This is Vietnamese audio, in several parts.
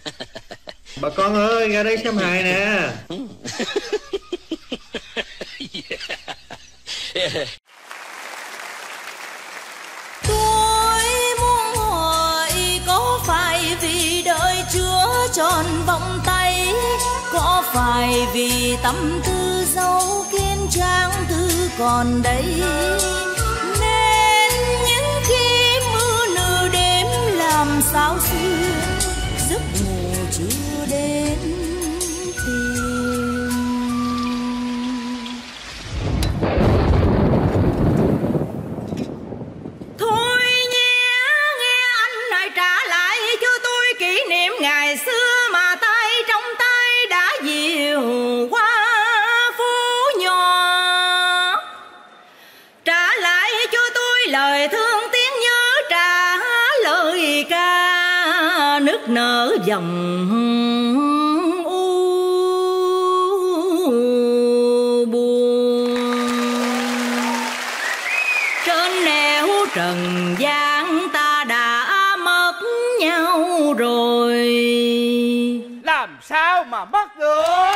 Bà con ơi, ra đây xem hài nè. Tôi muốn hỏi có phải vì đợi Chúa tròn vòng tay, có phải vì tâm tư dấu kiên trang thư còn đây, nên những khi mưa nửa đêm làm sao xuyên giấc ngủ chưa đến tìm. Thôi nhé, nghe anh này trả lại cho tôi kỷ niệm ngày xưa mà tay trong tay đã dìu qua phố nhỏ. Trả lại cho tôi lời thương tiếng nhớ, trả lời ca nức nở dòng trần gian ta đã mất nhau rồi. Làm sao mà mất được?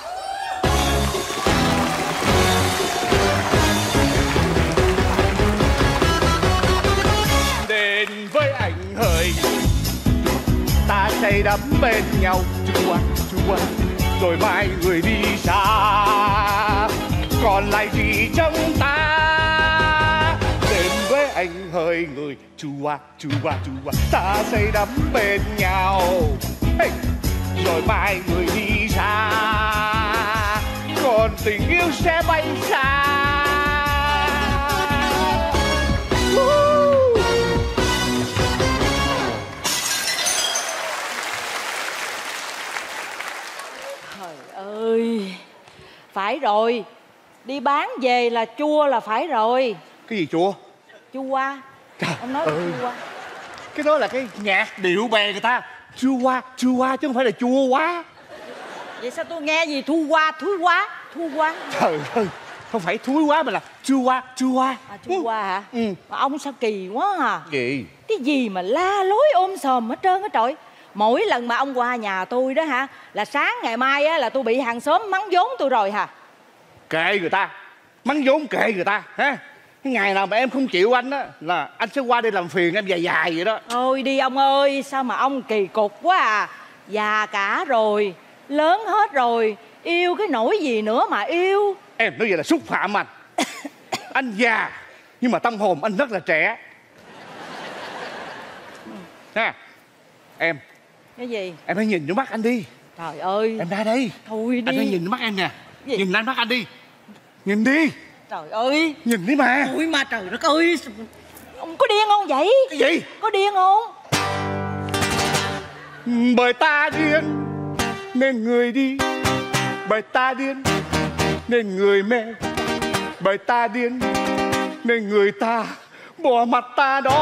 Đến với anh hỡi, ta say đắm bên nhau chua chua, rồi mai người đi xa, còn lại gì trong ta. Với anh hỡi người chua chua chua, ta say đắm bên nhau, hey! Rồi mai người đi xa, còn tình yêu sẽ bay xa. Trời ơi, phải rồi, đi bán về là chua là phải rồi. Cái gì chua? Chua. Trời, ông nói chua. Cái đó là cái nhạc điệu bè người ta. Chua chứ không phải là chua quá. Vậy sao tôi nghe gì thu qua. Trời ơi, không phải thúi quá mà là chua. À, chua hả? Ừ. Mà ông sao kỳ quá à. Gì? Cái gì mà la lối ôm sòm hết trơn á trời. Mỗi lần mà ông qua nhà tôi đó hả, là sáng ngày mai á là tôi bị hàng xóm mắng vốn tôi rồi hả? Kệ người ta, mắng vốn kệ người ta ha. Cái ngày nào mà em không chịu anh á là anh sẽ qua đây làm phiền em dài vậy đó. Thôi đi ông ơi, sao mà ông kỳ cục quá à. Già cả rồi, lớn hết rồi, yêu cái nỗi gì nữa mà yêu. Em nói vậy là xúc phạm anh. Anh già nhưng mà tâm hồn anh rất là trẻ ha. Em. Cái gì? Em hãy nhìn vô mắt anh đi. Trời ơi. Em ra đây. Thôi đi. Anh hãy nhìn vô mắt em nè. Gì? Nhìn lên mắt anh đi. Nhìn đi. Trời ơi. Nhìn đi mà. Ôi mà trời đất ơi. Ông có điên không vậy? Cái gì? Có điên không? Bởi ta điên nên người đi, bởi ta điên nên người mê, bởi ta điên nên người ta bỏ mặt ta đó.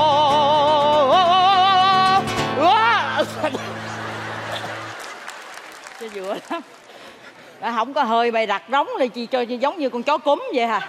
Cho vừa lắm. Đã không có hơi bày đặt rống là chi cho giống như con chó cúm vậy hả?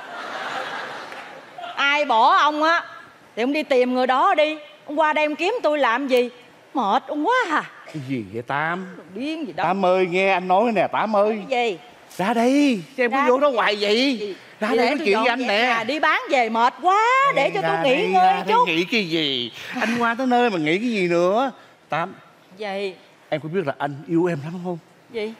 Ai bỏ ông á thì ông đi tìm người đó đi. Ông qua đây ông kiếm tôi làm gì? Mệt ông quá à. Cái gì vậy Tám? Điên gì đó. Tám ơi, nghe anh nói nè Tám ơi. Cái gì? Ra đây, xem Ra có vô đó hoài vậy. Ra đây nói chuyện với anh nè. Đi bán về mệt quá, để cho tôi nghỉ ngơi chút. Nghỉ cái gì? Anh qua tới nơi mà nghỉ cái gì nữa? Tám. Gì? Em có biết là anh yêu em lắm không? Gì?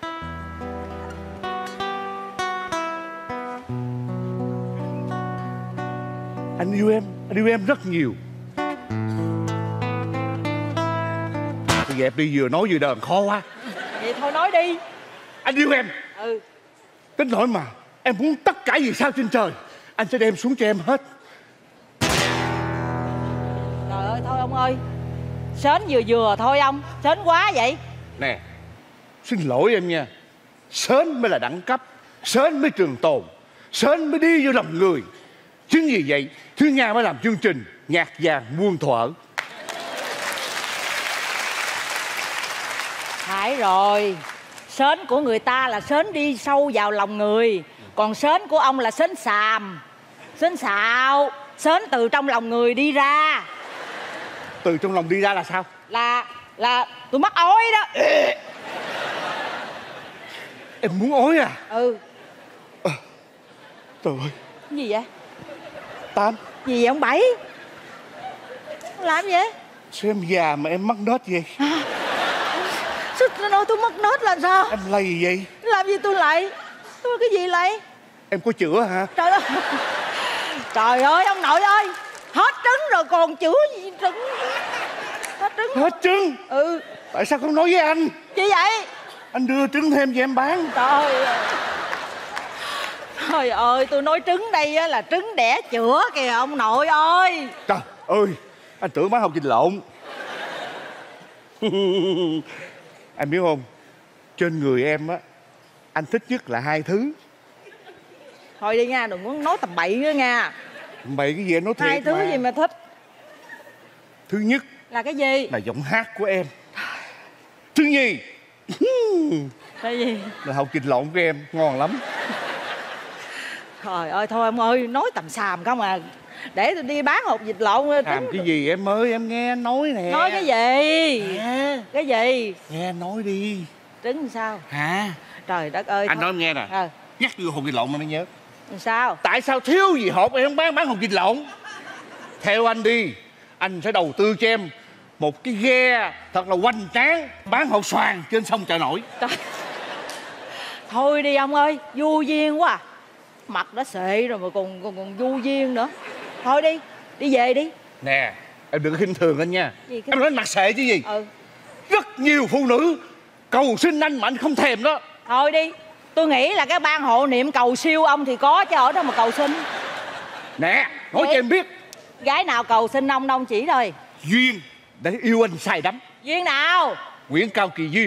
Anh yêu em rất nhiều. Bây giờ em đi vừa nói vừa đờn khó quá. Vậy thôi nói đi. Anh yêu em. Ừ. Đến nỗi mà em muốn tất cả vì sao trên trời anh sẽ đem xuống cho em hết. Trời ơi thôi ông ơi. Sến vừa thôi ông. Sến quá vậy. Nè, xin lỗi em nha. Sến mới là đẳng cấp, sến mới trường tồn, sến mới đi vô lòng người. Chính vì vậy Thúy Nga mới làm chương trình Nhạc Vàng Muôn Thuở. Phải rồi. Sến của người ta là sến đi sâu vào lòng người. Còn sến của ông là sến xàm, sến xạo. Sến từ trong lòng người đi ra. Từ trong lòng đi ra là sao? Là là tôi mắc ói đó. Em muốn ói à? Ừ. Trời ơi. Cái gì vậy? Tám. Gì vậy ông Bảy? Làm gì vậy? Sao em già mà em mắc nết vậy? Sao tôi nói tôi mắc nết là sao? Em lầy gì vậy? Làm gì tôi lại? Tôi cái gì lại? Em có chữa hả? Trời ơi. Trời ơi ông nội ơi. Hết trứng rồi còn chữa gì trứng? Hết trứng. Hết trứng? Ừ. Tại sao không nói với anh? Gì vậy? Anh đưa trứng thêm cho em bán. Trời ơi. Trời ơi, tôi nói trứng đây á là trứng đẻ chữa kìa ông nội ơi. Trời ơi, anh tưởng bán hột vịt lộn. Anh biết không, trên người em á, anh thích nhất là 2 thứ. Thôi đi nha, đừng có nói tầm bậy nữa nha. Bậy cái gì anh nói thiệt 2 thứ mà. gì mà thích? Thứ nhất Là cái gì? là giọng hát của em. Thứ nhì Cái gì? là hột vịt lộn của em, ngon lắm. Trời ơi, thôi ông ơi, nói tầm xàm không à. Để tôi đi bán hột vịt lộn. Làm cái gì em ơi, em nghe anh nói nè. Nói cái gì? Nè. Cái gì? Nghe anh nói đi. Trứng sao? Hả? Trời đất ơi. Anh thôi. nói em nghe nè. Nhắc vô hột vịt lộn mà mới nhớ. Sao? Tại sao thiếu gì hột em không bán hột vịt lộn? Theo anh đi, anh sẽ đầu tư cho em một cái ghe thật là hoành tráng bán hột xoàn trên sông Chợ Nổi. Trời. Thôi đi ông ơi, vô duyên quá à. Mặt đã xệ rồi mà còn vô duyên nữa. Thôi đi, đi về đi. Nè, em đừng có khinh thường anh nha. Gì Em nói mặt xệ chứ gì. Rất nhiều phụ nữ cầu xin anh mà anh không thèm đó. Thôi đi, tôi nghĩ là cái ban hộ niệm cầu siêu ông thì có chứ ở đâu mà cầu xin. Nè, nói Vậy? cho em biết. Gái nào cầu xin ông chỉ thôi. Duyên để yêu anh say đắm. Duyên nào? Nguyễn Cao Kỳ Duyên.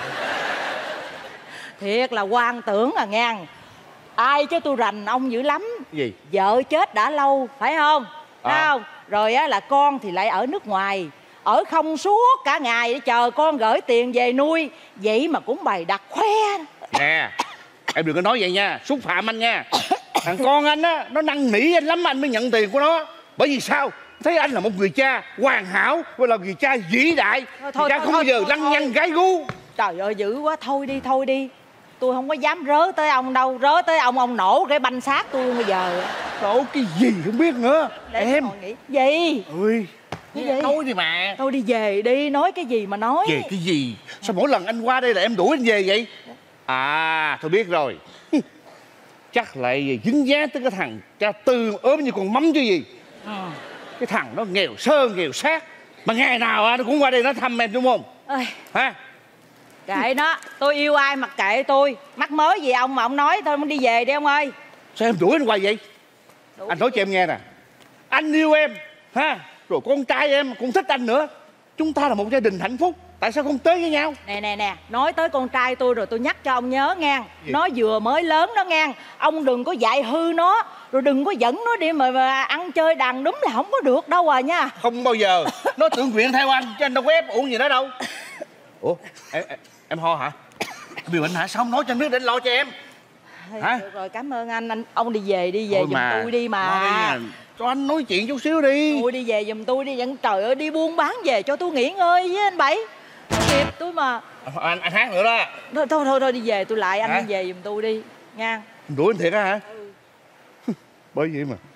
Thiệt là quan tưởng à ngang. Ai chứ tôi rành ông dữ lắm. Gì? Vợ chết đã lâu, phải không? Phải À. không? Rồi á là con thì lại ở nước ngoài. Ở không suốt cả ngày để chờ con gửi tiền về nuôi. Vậy mà cũng bày đặt khoe. Nè, em đừng có nói vậy nha, xúc phạm anh nha. Thằng con anh á, nó năn nỉ anh lắm anh mới nhận tiền của nó. Bởi vì sao? Thấy anh là một người cha hoàn hảo, và là người cha vĩ đại. Người cha không bao giờ lăng nhăng gái gu. Trời ơi dữ quá, thôi đi. Tôi không có dám rớ tới ông đâu. Rớ tới ông nổ cái banh xác tôi bây giờ. Nổ cái gì không biết nữa. Để em nghĩ. Gì? Ơi, Cái gì? nói đi mà. Thôi đi về đi, nói cái gì mà nói. Về cái gì? Sao mỗi lần anh qua đây là em đuổi anh về vậy? À, tôi biết rồi. Chắc lại dính dáng tới cái thằng cha Tư ốm như con mắm chứ gì. Cái thằng nó nghèo sơ nghèo xác. Mà ngày nào nó cũng qua đây nó thăm em đúng không? Ơi. Hả? Kệ nó, tôi yêu ai mặc kệ tôi. Mắc mới gì ông mà ông nói thôi muốn đi về đi ông ơi. Sao em đuổi anh hoài vậy? Đuổi anh nói cho em nghe nè. Anh yêu em, ha? Rồi con trai em cũng thích anh nữa. Chúng ta là một gia đình hạnh phúc. Tại sao không tới với nhau? Nè, nói tới con trai tôi rồi tôi nhắc cho ông nhớ nghe. Gì? Nó vừa mới lớn đó nghe. Ông đừng có dạy hư nó. Rồi đừng có dẫn nó đi mà ăn chơi đàn đúng là không có được đâu à nha. Không bao giờ. Nó tự nguyện theo anh, chứ anh đâu có ép uổng gì đó đâu. Ủa, em ho hả? Biểu anh hả? Sao không nói cho anh biết để anh lo cho em? Hả? Được rồi, cảm ơn anh ông đi về giùm tôi đi mà. Cho anh nói chuyện chút xíu đi. Tôi đi về giùm tôi đi. Trời ơi, đi buôn bán về cho tôi nghỉ ngơi với anh Bảy. Kịp tôi mà. Anh hát nữa đó. Thôi đi về tôi lại. Anh đi về giùm tôi đi nha. Đuổi anh thiệt á hả? Bởi vậy mà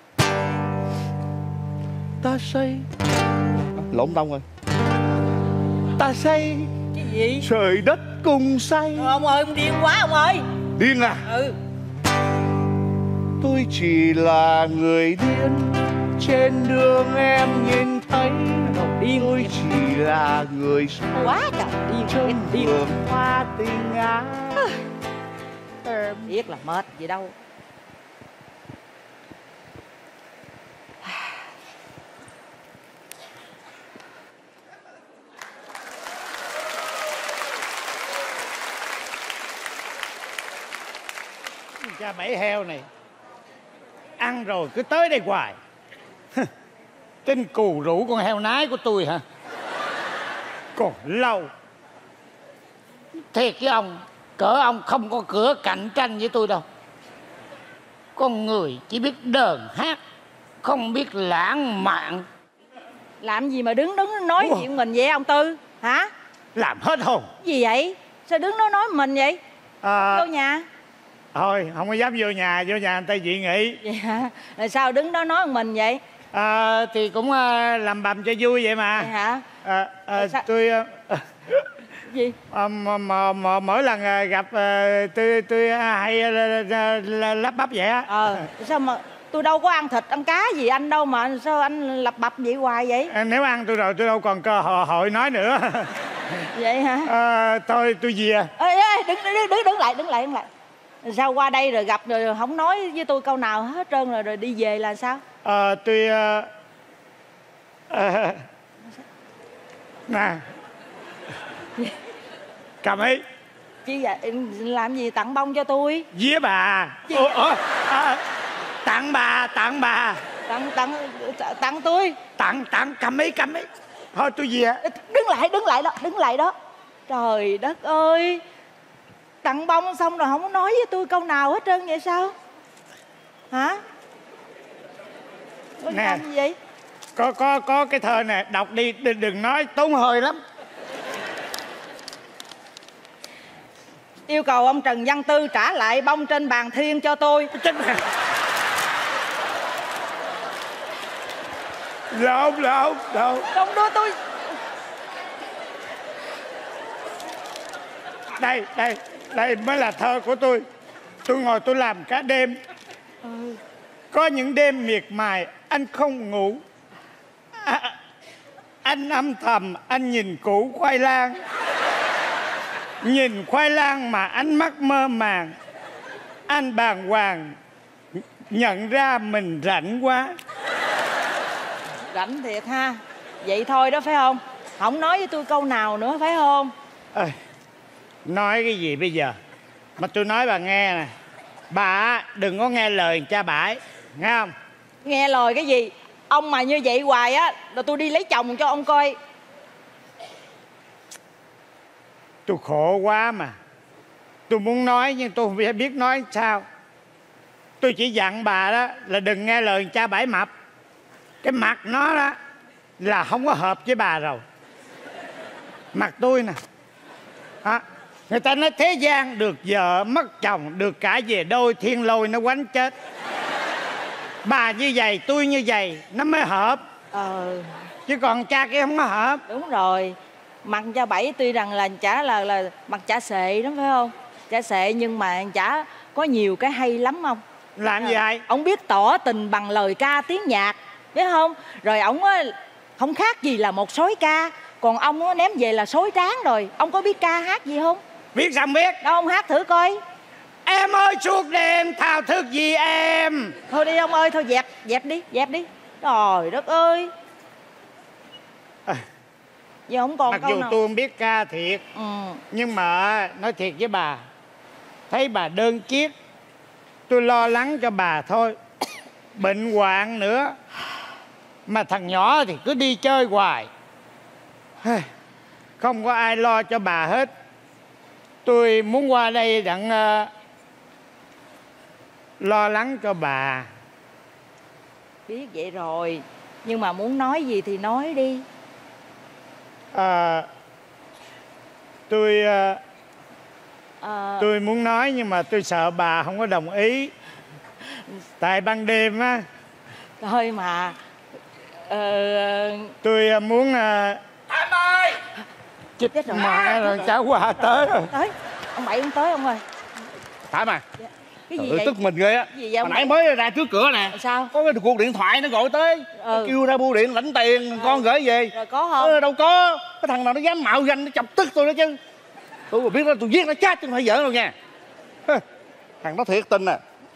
ta xây lộn tông rồi. Ta xây cái gì? trời đất cùng xây. Ông ơi, ông điên quá ông ơi. Điên à? Tôi chỉ là người điên trên đường em nhìn thấy. Tôi chỉ là người say quá trời điên trong vườn hoa tình ái. Em biết là mệt gì đâu. Cha mày heo này ăn rồi cứ tới đây hoài. Tin cù rủ con heo nái của tôi hả? Còn lâu. Thiệt với ông, cỡ ông không có cửa cạnh tranh với tôi đâu. Con người chỉ biết đờn hát, không biết lãng mạn. Làm gì mà đứng nói chuyện mình vậy ông Tư hả? làm hết hồn. Gì vậy? Sao đứng đó nói mình vậy? Vô nhà. Thôi không có dám vô nhà người ta dị nghị. Vậy hả? Rồi sao đứng đó nói mình vậy? Thì cũng làm bầm cho vui vậy mà. Vậy hả? Tôi gì? Mỗi lần gặp tôi hay lắp bắp vậy á. Sao mà tôi đâu có ăn thịt ăn cá gì anh đâu mà sao anh lập bập vậy hoài vậy? Nếu ăn tôi rồi tôi đâu còn cơ hội nói nữa. Vậy hả? Thôi tôi về. Đứng lại. Sao qua đây rồi gặp rồi không nói với tôi câu nào hết trơn rồi đi về là sao? Tôi nè cầm ấy. Chứ vậy làm gì tặng bông cho tôi? Vía bà. Tặng bà. Tặng tôi. Tặng cầm ấy. Thôi tôi về. Đứng lại đó. Trời đất ơi. Tặng bông xong rồi không có nói với tôi câu nào hết trơn vậy sao? Hả? Nè, làm gì vậy? Có cái thơ nè, đọc đi, đừng nói tốn hơi lắm. Yêu cầu ông Trần Văn Tư trả lại bông trên bàn thiên cho tôi. Lộn. Không đưa tôi. Đây mới là thơ của tôi. Tôi ngồi tôi làm cả đêm. Có những đêm miệt mài anh không ngủ. Anh âm thầm anh nhìn củ khoai lang. Nhìn khoai lang mà ánh mắt mơ màng. Anh bàng hoàng nhận ra mình rảnh quá. Rảnh thiệt ha. Vậy thôi đó phải không? Không nói với tôi câu nào nữa phải không? Nói cái gì bây giờ? Mà tôi nói bà nghe nè. Bà đừng có nghe lời cha bãi, nghe không? Nghe lời cái gì? Ông mà như vậy hoài á là tôi đi lấy chồng cho ông coi. Tôi khổ quá mà. Tôi muốn nói nhưng tôi không biết nói sao. Tôi chỉ dặn bà đó là đừng nghe lời cha bãi mập. Cái mặt nó đó là không có hợp với bà rồi. Mặt tôi nè. Người ta nói thế gian được vợ mất chồng, được cả về đôi, thiên lôi nó quánh chết. Bà như vậy, tôi như vậy nó mới hợp. Chứ còn cha kia không có hợp. Đúng rồi. Mặt cha Bảy tuy rằng là chả là mặt chả xệ lắm phải không? Chả xệ nhưng mà chả có nhiều cái hay lắm không? Làm gì vậy? Ông biết tỏ tình bằng lời ca tiếng nhạc, biết không? Rồi ổng không khác gì là một sói ca. Còn ông ném về là sói tráng rồi. Ông có biết ca hát gì không? Biết sao biết. Đâu ông hát thử coi. Em ơi suốt đêm thao thức gì em. Thôi đi ông ơi, thôi dẹp đi. Trời đất ơi. Giờ không còn mặc câu dù nào. tôi không biết ca thiệt. Nhưng mà nói thiệt với bà, thấy bà đơn chiếc, tôi lo lắng cho bà thôi. Bệnh hoạn nữa. Mà thằng nhỏ thì cứ đi chơi hoài. Không có ai lo cho bà hết. Tôi muốn qua đây đặng lo lắng cho bà. Biết vậy rồi. Nhưng mà muốn nói gì thì nói đi. Tôi muốn nói nhưng mà tôi sợ bà không có đồng ý. Tại ban đêm á. Thôi mà tôi muốn Thắm ơi. chết rồi. Mà rồi cháu qua tới rồi. Tới. Ông Bảy ông tới ông ơi. Thắm à. Cái gì vậy? Tức mình ghê á. Gì vậy Hồi nãy mới ra trước cửa nè. Sao? Có cái cuộc điện thoại nó gọi tới. Kêu ra bưu điện lãnh tiền con gửi về. Rồi có không? Đâu có. Cái thằng nào nó dám mạo danh nó chọc tức tôi đó chứ. Tôi mà biết đó tôi giết nó chết chứ không phải giỡn đâu nha. Thằng đó thiệt tình à.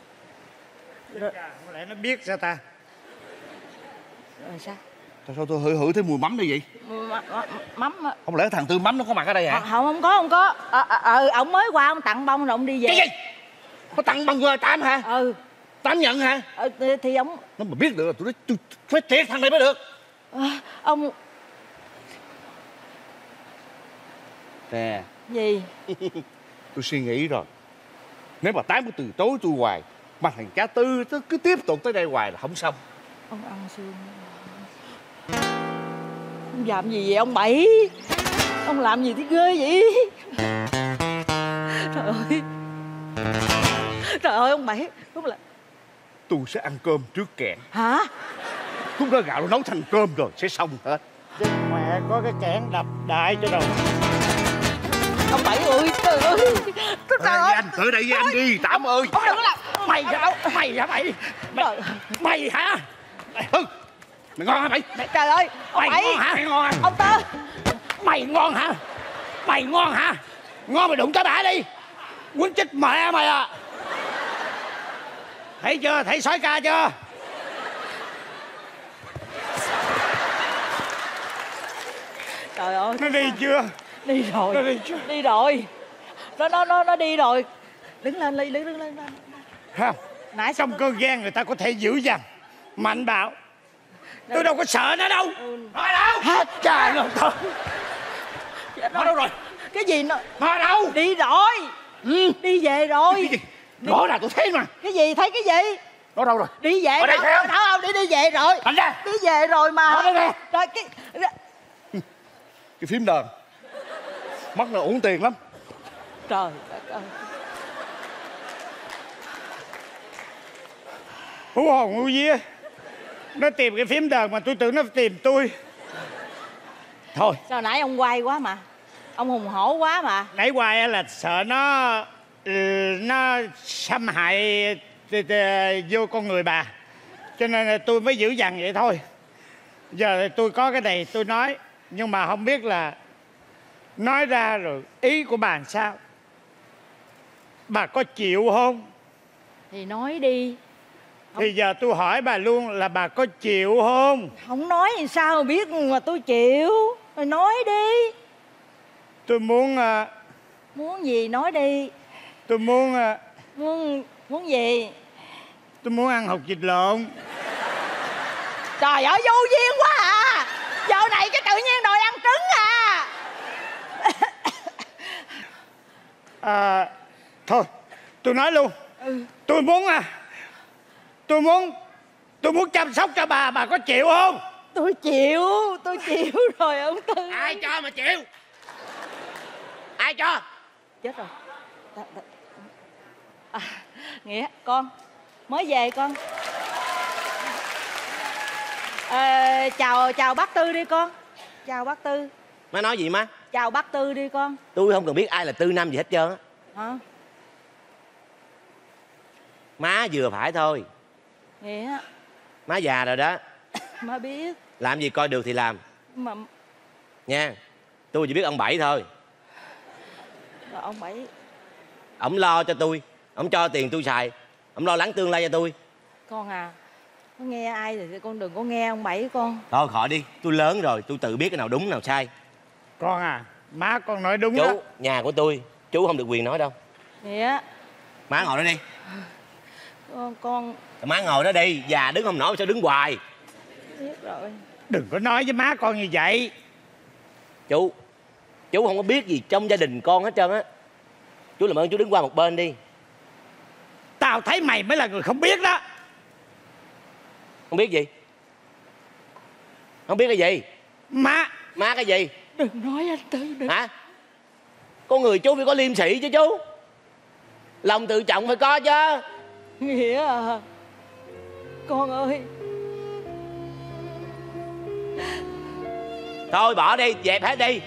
Có lẽ nó biết sao ta. Rồi sao? Sao tôi hửi thấy mùi mắm đây vậy? Mắm. Không lẽ thằng Tư Mắm nó có mặt ở đây hả? Không có. Ông mới qua ông tặng bông rồi ông đi về. Cái gì? Có tặng bông qua Tám hả? Tám nhận hả? Thì ông. Nó mà biết được là tôi phải triệt thằng này mới được. Ông. Nè. Gì? Tôi suy nghĩ rồi. Nếu mà Tám cứ từ chối tôi hoài, mà thằng cha Tư nó cứ tiếp tục tới đây hoài là không xong. Ông ăn xương. Ông làm gì vậy ông Bảy? Ông làm gì thì ghê vậy? Trời ơi. Trời ơi ông Bảy. Đúng là Tôi sẽ ăn cơm trước kẹn. hả? Lúc đó gạo nấu thành cơm rồi sẽ xong hết. Chứ mẹ có cái kẽn đập đại cho đầu. Ông Bảy ơi, trời ơi. Trời ơi. Anh tới đây với anh đi, Tám ơi. Ông đừng có làm. Mày hả? Mày hả mày? Mày hả? Hưng, mày ngon hả mày? Trời ơi, ông Mày Bảy. ngon hả? Mày ngon hả? Ông Tơ. Mày ngon hả? Mày ngon hả? Ngon mày đụng tới bả đi. Quýnh chết mẹ mày à. Thấy chưa? Thấy sói ca chưa? Trời ơi. Nó đi chưa? Đi rồi. Nó đi chưa? Đi rồi. Nó đi rồi. Đứng lên Ly, đứng lên. Không. Nãy Trong cơn ghen người ta có thể dữ dằn, mạnh bạo. Tôi đâu có sợ nó đâu. Nó đâu? Hết trời rồi thôi. Nó đâu rồi? Cái gì nó? Nó đâu? Đi rồi. Đi về rồi. Cái gì? Rõ ràng tôi thấy mà. Cái gì? Thấy cái gì? Nó đâu rồi? Đi về. Ở đây thấy không? Không, đi về rồi. Anh ra. Đi về rồi mà. Ở đây nè. Rồi Cái phím đờn mất là uổng tiền lắm. trời đất ơi. Hú hồn hú vía. Nó tìm cái phím đờn mà tôi tưởng nó tìm tôi. Thôi. Sao nãy ông quay quá mà. Ông hùng hổ quá mà. Nãy hoài là sợ nó xâm hại vô con người bà. Cho nên là tôi mới giữ dằn vậy thôi. Giờ tôi có cái này tôi nói. Nhưng mà không biết là nói ra rồi ý của bà làm sao. Bà có chịu không? Thì nói đi. Thì giờ tôi hỏi bà luôn là bà có chịu không? Không nói thì sao mà biết mà tôi chịu. Rồi nói đi. Tôi muốn Muốn gì nói đi. tôi muốn Muốn gì? tôi muốn ăn hột vịt lộn. Trời ơi vô duyên quá à. Giờ này cái tự nhiên đòi ăn trứng à. Thôi tôi nói luôn. Tôi muốn chăm sóc cho bà có chịu không? Tôi chịu rồi ông Tư. Ai cho mà chịu? Ai cho? Chết rồi. Nghĩa con mới về con. Chào bác Tư đi con. Chào bác Tư. Má nói gì má? Chào bác Tư đi con. Tôi không cần biết ai là Tư Năm gì hết trơn á. Hả? Má vừa phải thôi. Nghĩa Má già rồi đó. má biết. Làm gì coi được thì làm Mà nha. Tôi chỉ biết ông Bảy thôi. là ông Bảy. Ổng lo cho tôi, ổng cho tiền tôi xài, ổng lo lắng tương lai cho tôi. Con à, có nghe ai thì con đừng có nghe ông Bảy con. Thôi khỏi đi, tôi lớn rồi, tôi tự biết cái nào đúng nào sai. Con à, má con nói đúng Chú, đó. nhà của tôi, chú không được quyền nói đâu. Nghĩa Má ngồi đó đi. con Má ngồi đó đi, già đứng không nổi sao đứng hoài. biết rồi. Đừng có nói với má con như vậy. Chú không có biết gì trong gia đình con hết trơn á. Chú làm ơn chú đứng qua một bên đi. Tao thấy mày mới là người không biết đó. Không biết gì? Không biết cái gì? Má Má cái gì? Đừng nói anh Tư đừng. Hả? Con người chú phải có liêm sĩ chứ chú. Lòng tự trọng phải có chứ. Nghĩa à, con ơi. Thôi bỏ đi, dẹp hết đi.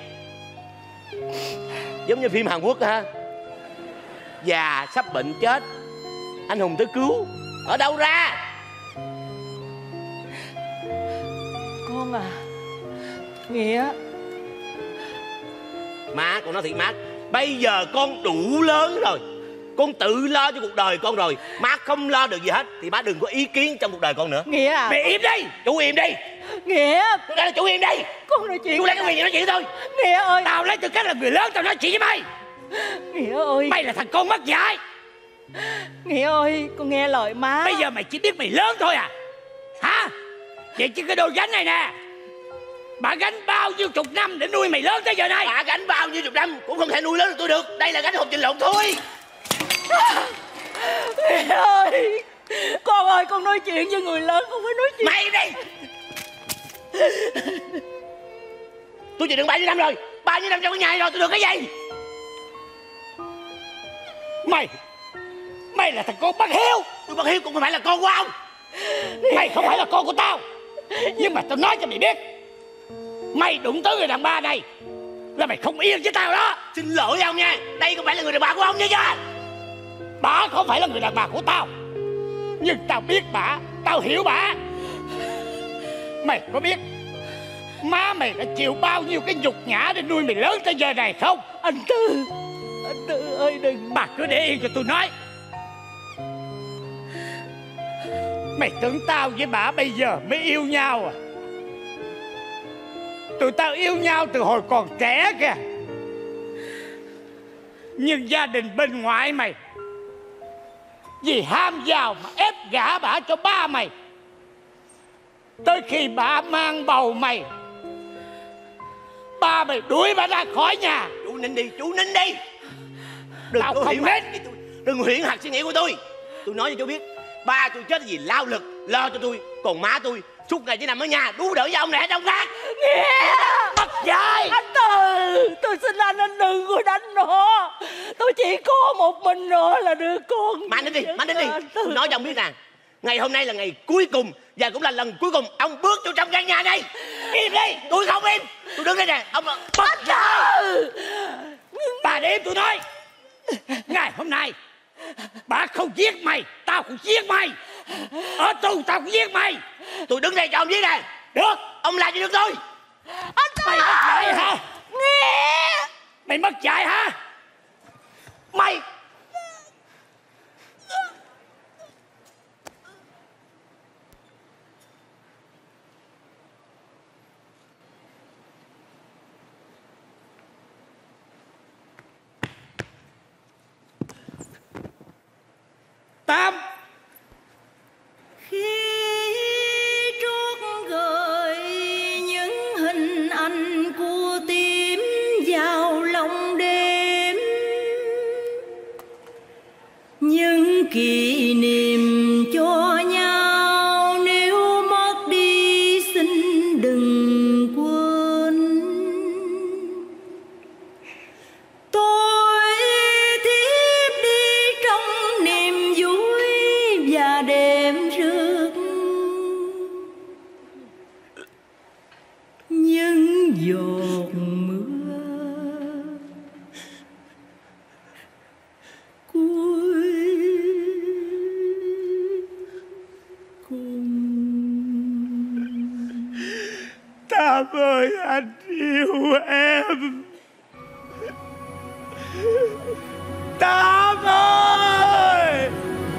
Giống như phim Hàn Quốc ha. Già sắp bệnh chết, anh hùng tới cứu. Ở đâu ra? Con à, Nghĩa. Má, con nói thiệt má, bây giờ con đủ lớn rồi, con tự lo cho cuộc đời con rồi. Má không lo được gì hết thì má đừng có ý kiến trong cuộc đời con nữa. Nghĩa à. Mày im đi. Chú im đi. Nghĩa. Tôi nói là chú im đi. Con nói chuyện. Chú lấy cái quyền gì nói chuyện thôi. Nghĩa ơi. tao lấy tư cách là người lớn tao nói chuyện với mày. Nghĩa ơi. Mày là thằng con mất dạy. Nghĩa ơi, con nghe lời má. Bây giờ mày chỉ biết mày lớn thôi à? Hả? Vậy chứ cái đôi gánh này nè, bà gánh bao nhiêu chục năm để nuôi mày lớn tới giờ này. Bà gánh bao nhiêu chục năm cũng không thể nuôi lớn được tôi được. Đây là gánh hột vịt lộn thôi. Nghĩa ơi, con ơi, con nói chuyện với người lớn, không phải nói chuyện. Mày đi. Tôi chịu đựng 7 năm rồi. bao nhiêu năm trong cái nhà rồi tôi được cái gì? Mày là thằng con bất hiếu. Tôi bất hiếu cũng không phải là con của ông. Mày không phải là con của tao. Nhưng mà tao nói cho mày biết, mày đụng tới người đàn bà này là mày không yên với tao đó. Xin lỗi ông nha, đây không phải là người đàn bà của ông nha chứ. Bà không phải là người đàn bà của tao, nhưng tao biết bà, tao hiểu bà. Mày có biết má mày đã chịu bao nhiêu cái nhục nhã để nuôi mày lớn tới giờ này không? Anh Tư ơi đừng. Bà cứ để yên cho tôi nói. Mày tưởng tao với bà bây giờ mới yêu nhau à? Tụi tao yêu nhau từ hồi còn trẻ kìa. Nhưng gia đình bên ngoại mày vì ham giàu mà ép gả bà cho ba mày. Tới khi bà mang bầu mày, ba mày đuổi bà ra khỏi nhà. Chú nín đi, chú nín đi. Đừng Tao có không huyễn nín. đừng huyễn hoặc suy nghĩ của tôi. Tôi nói cho chú biết, ba tôi chết vì lao lực lo cho tôi, còn má tôi suốt ngày chỉ nằm ở nhà đú đỡ với ông này ở trong khác. Mất dạy. Anh Tư, tôi xin anh đừng có đánh nó. Tôi chỉ có một mình nó là đứa con. Mạnh đi, mạnh đi. Tôi nói cho ông biết nè, ngày hôm nay là ngày cuối cùng và cũng là lần cuối cùng ông bước vô trong căn nhà này. Im đi. Tôi không im. Tôi đứng đây nè. Ông Mất dạy. Bà để tôi nói, ngày hôm nay bà không giết mày, tao cũng giết mày. Ở tù tao cũng giết mày. tôi đứng đây cho ông giết nè. Được. Ông làm gì được tôi? Anh Tư. Mày mất dạy hả? Nghe. Mày mất dạy hả? Mày Tám. Khi trước gợi những hình ảnh của tím vào lòng đêm, những kỷ niệm cho nhau nếu mất đi xin đừng quên. Tôi thiếp đi trong niềm vui và đêm rước những giọt mưa cuối cùng. Tám ơi, anh yêu em. Tám ơi.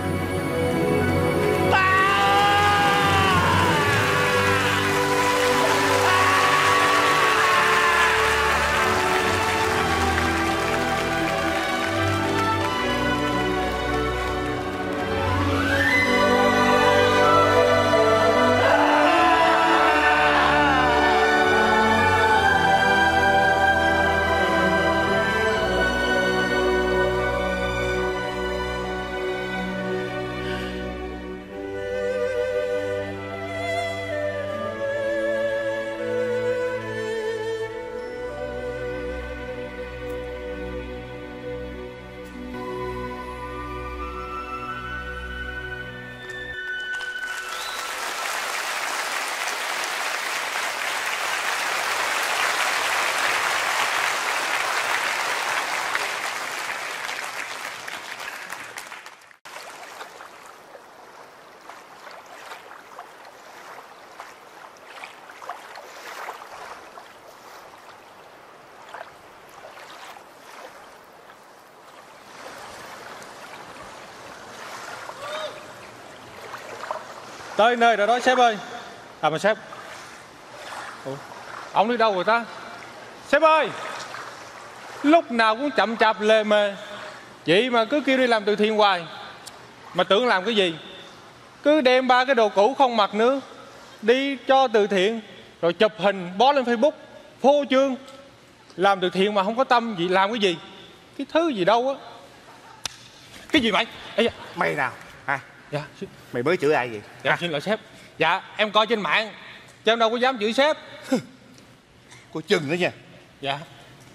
Tới nơi rồi đó sếp ơi. À mà sếp. Ủa, ông đi đâu rồi ta? Sếp ơi, lúc nào cũng chậm chạp lề mề, vậy mà cứ kêu đi làm từ thiện hoài. Mà tưởng làm cái gì? Cứ đem ba cái đồ cũ không mặc nữa, đi cho từ thiện, rồi chụp hình bó lên Facebook, phô trương. Làm từ thiện mà không có tâm gì, làm cái gì? Cái thứ gì đâu á. Cái gì mày? Ê da. Mày nào hả? Dạ. Mày mới chửi ai vậy? Dạ xin lỗi sếp. Dạ em coi trên mạng chứ em đâu có dám chửi sếp. Cô chừng đó nha. Dạ.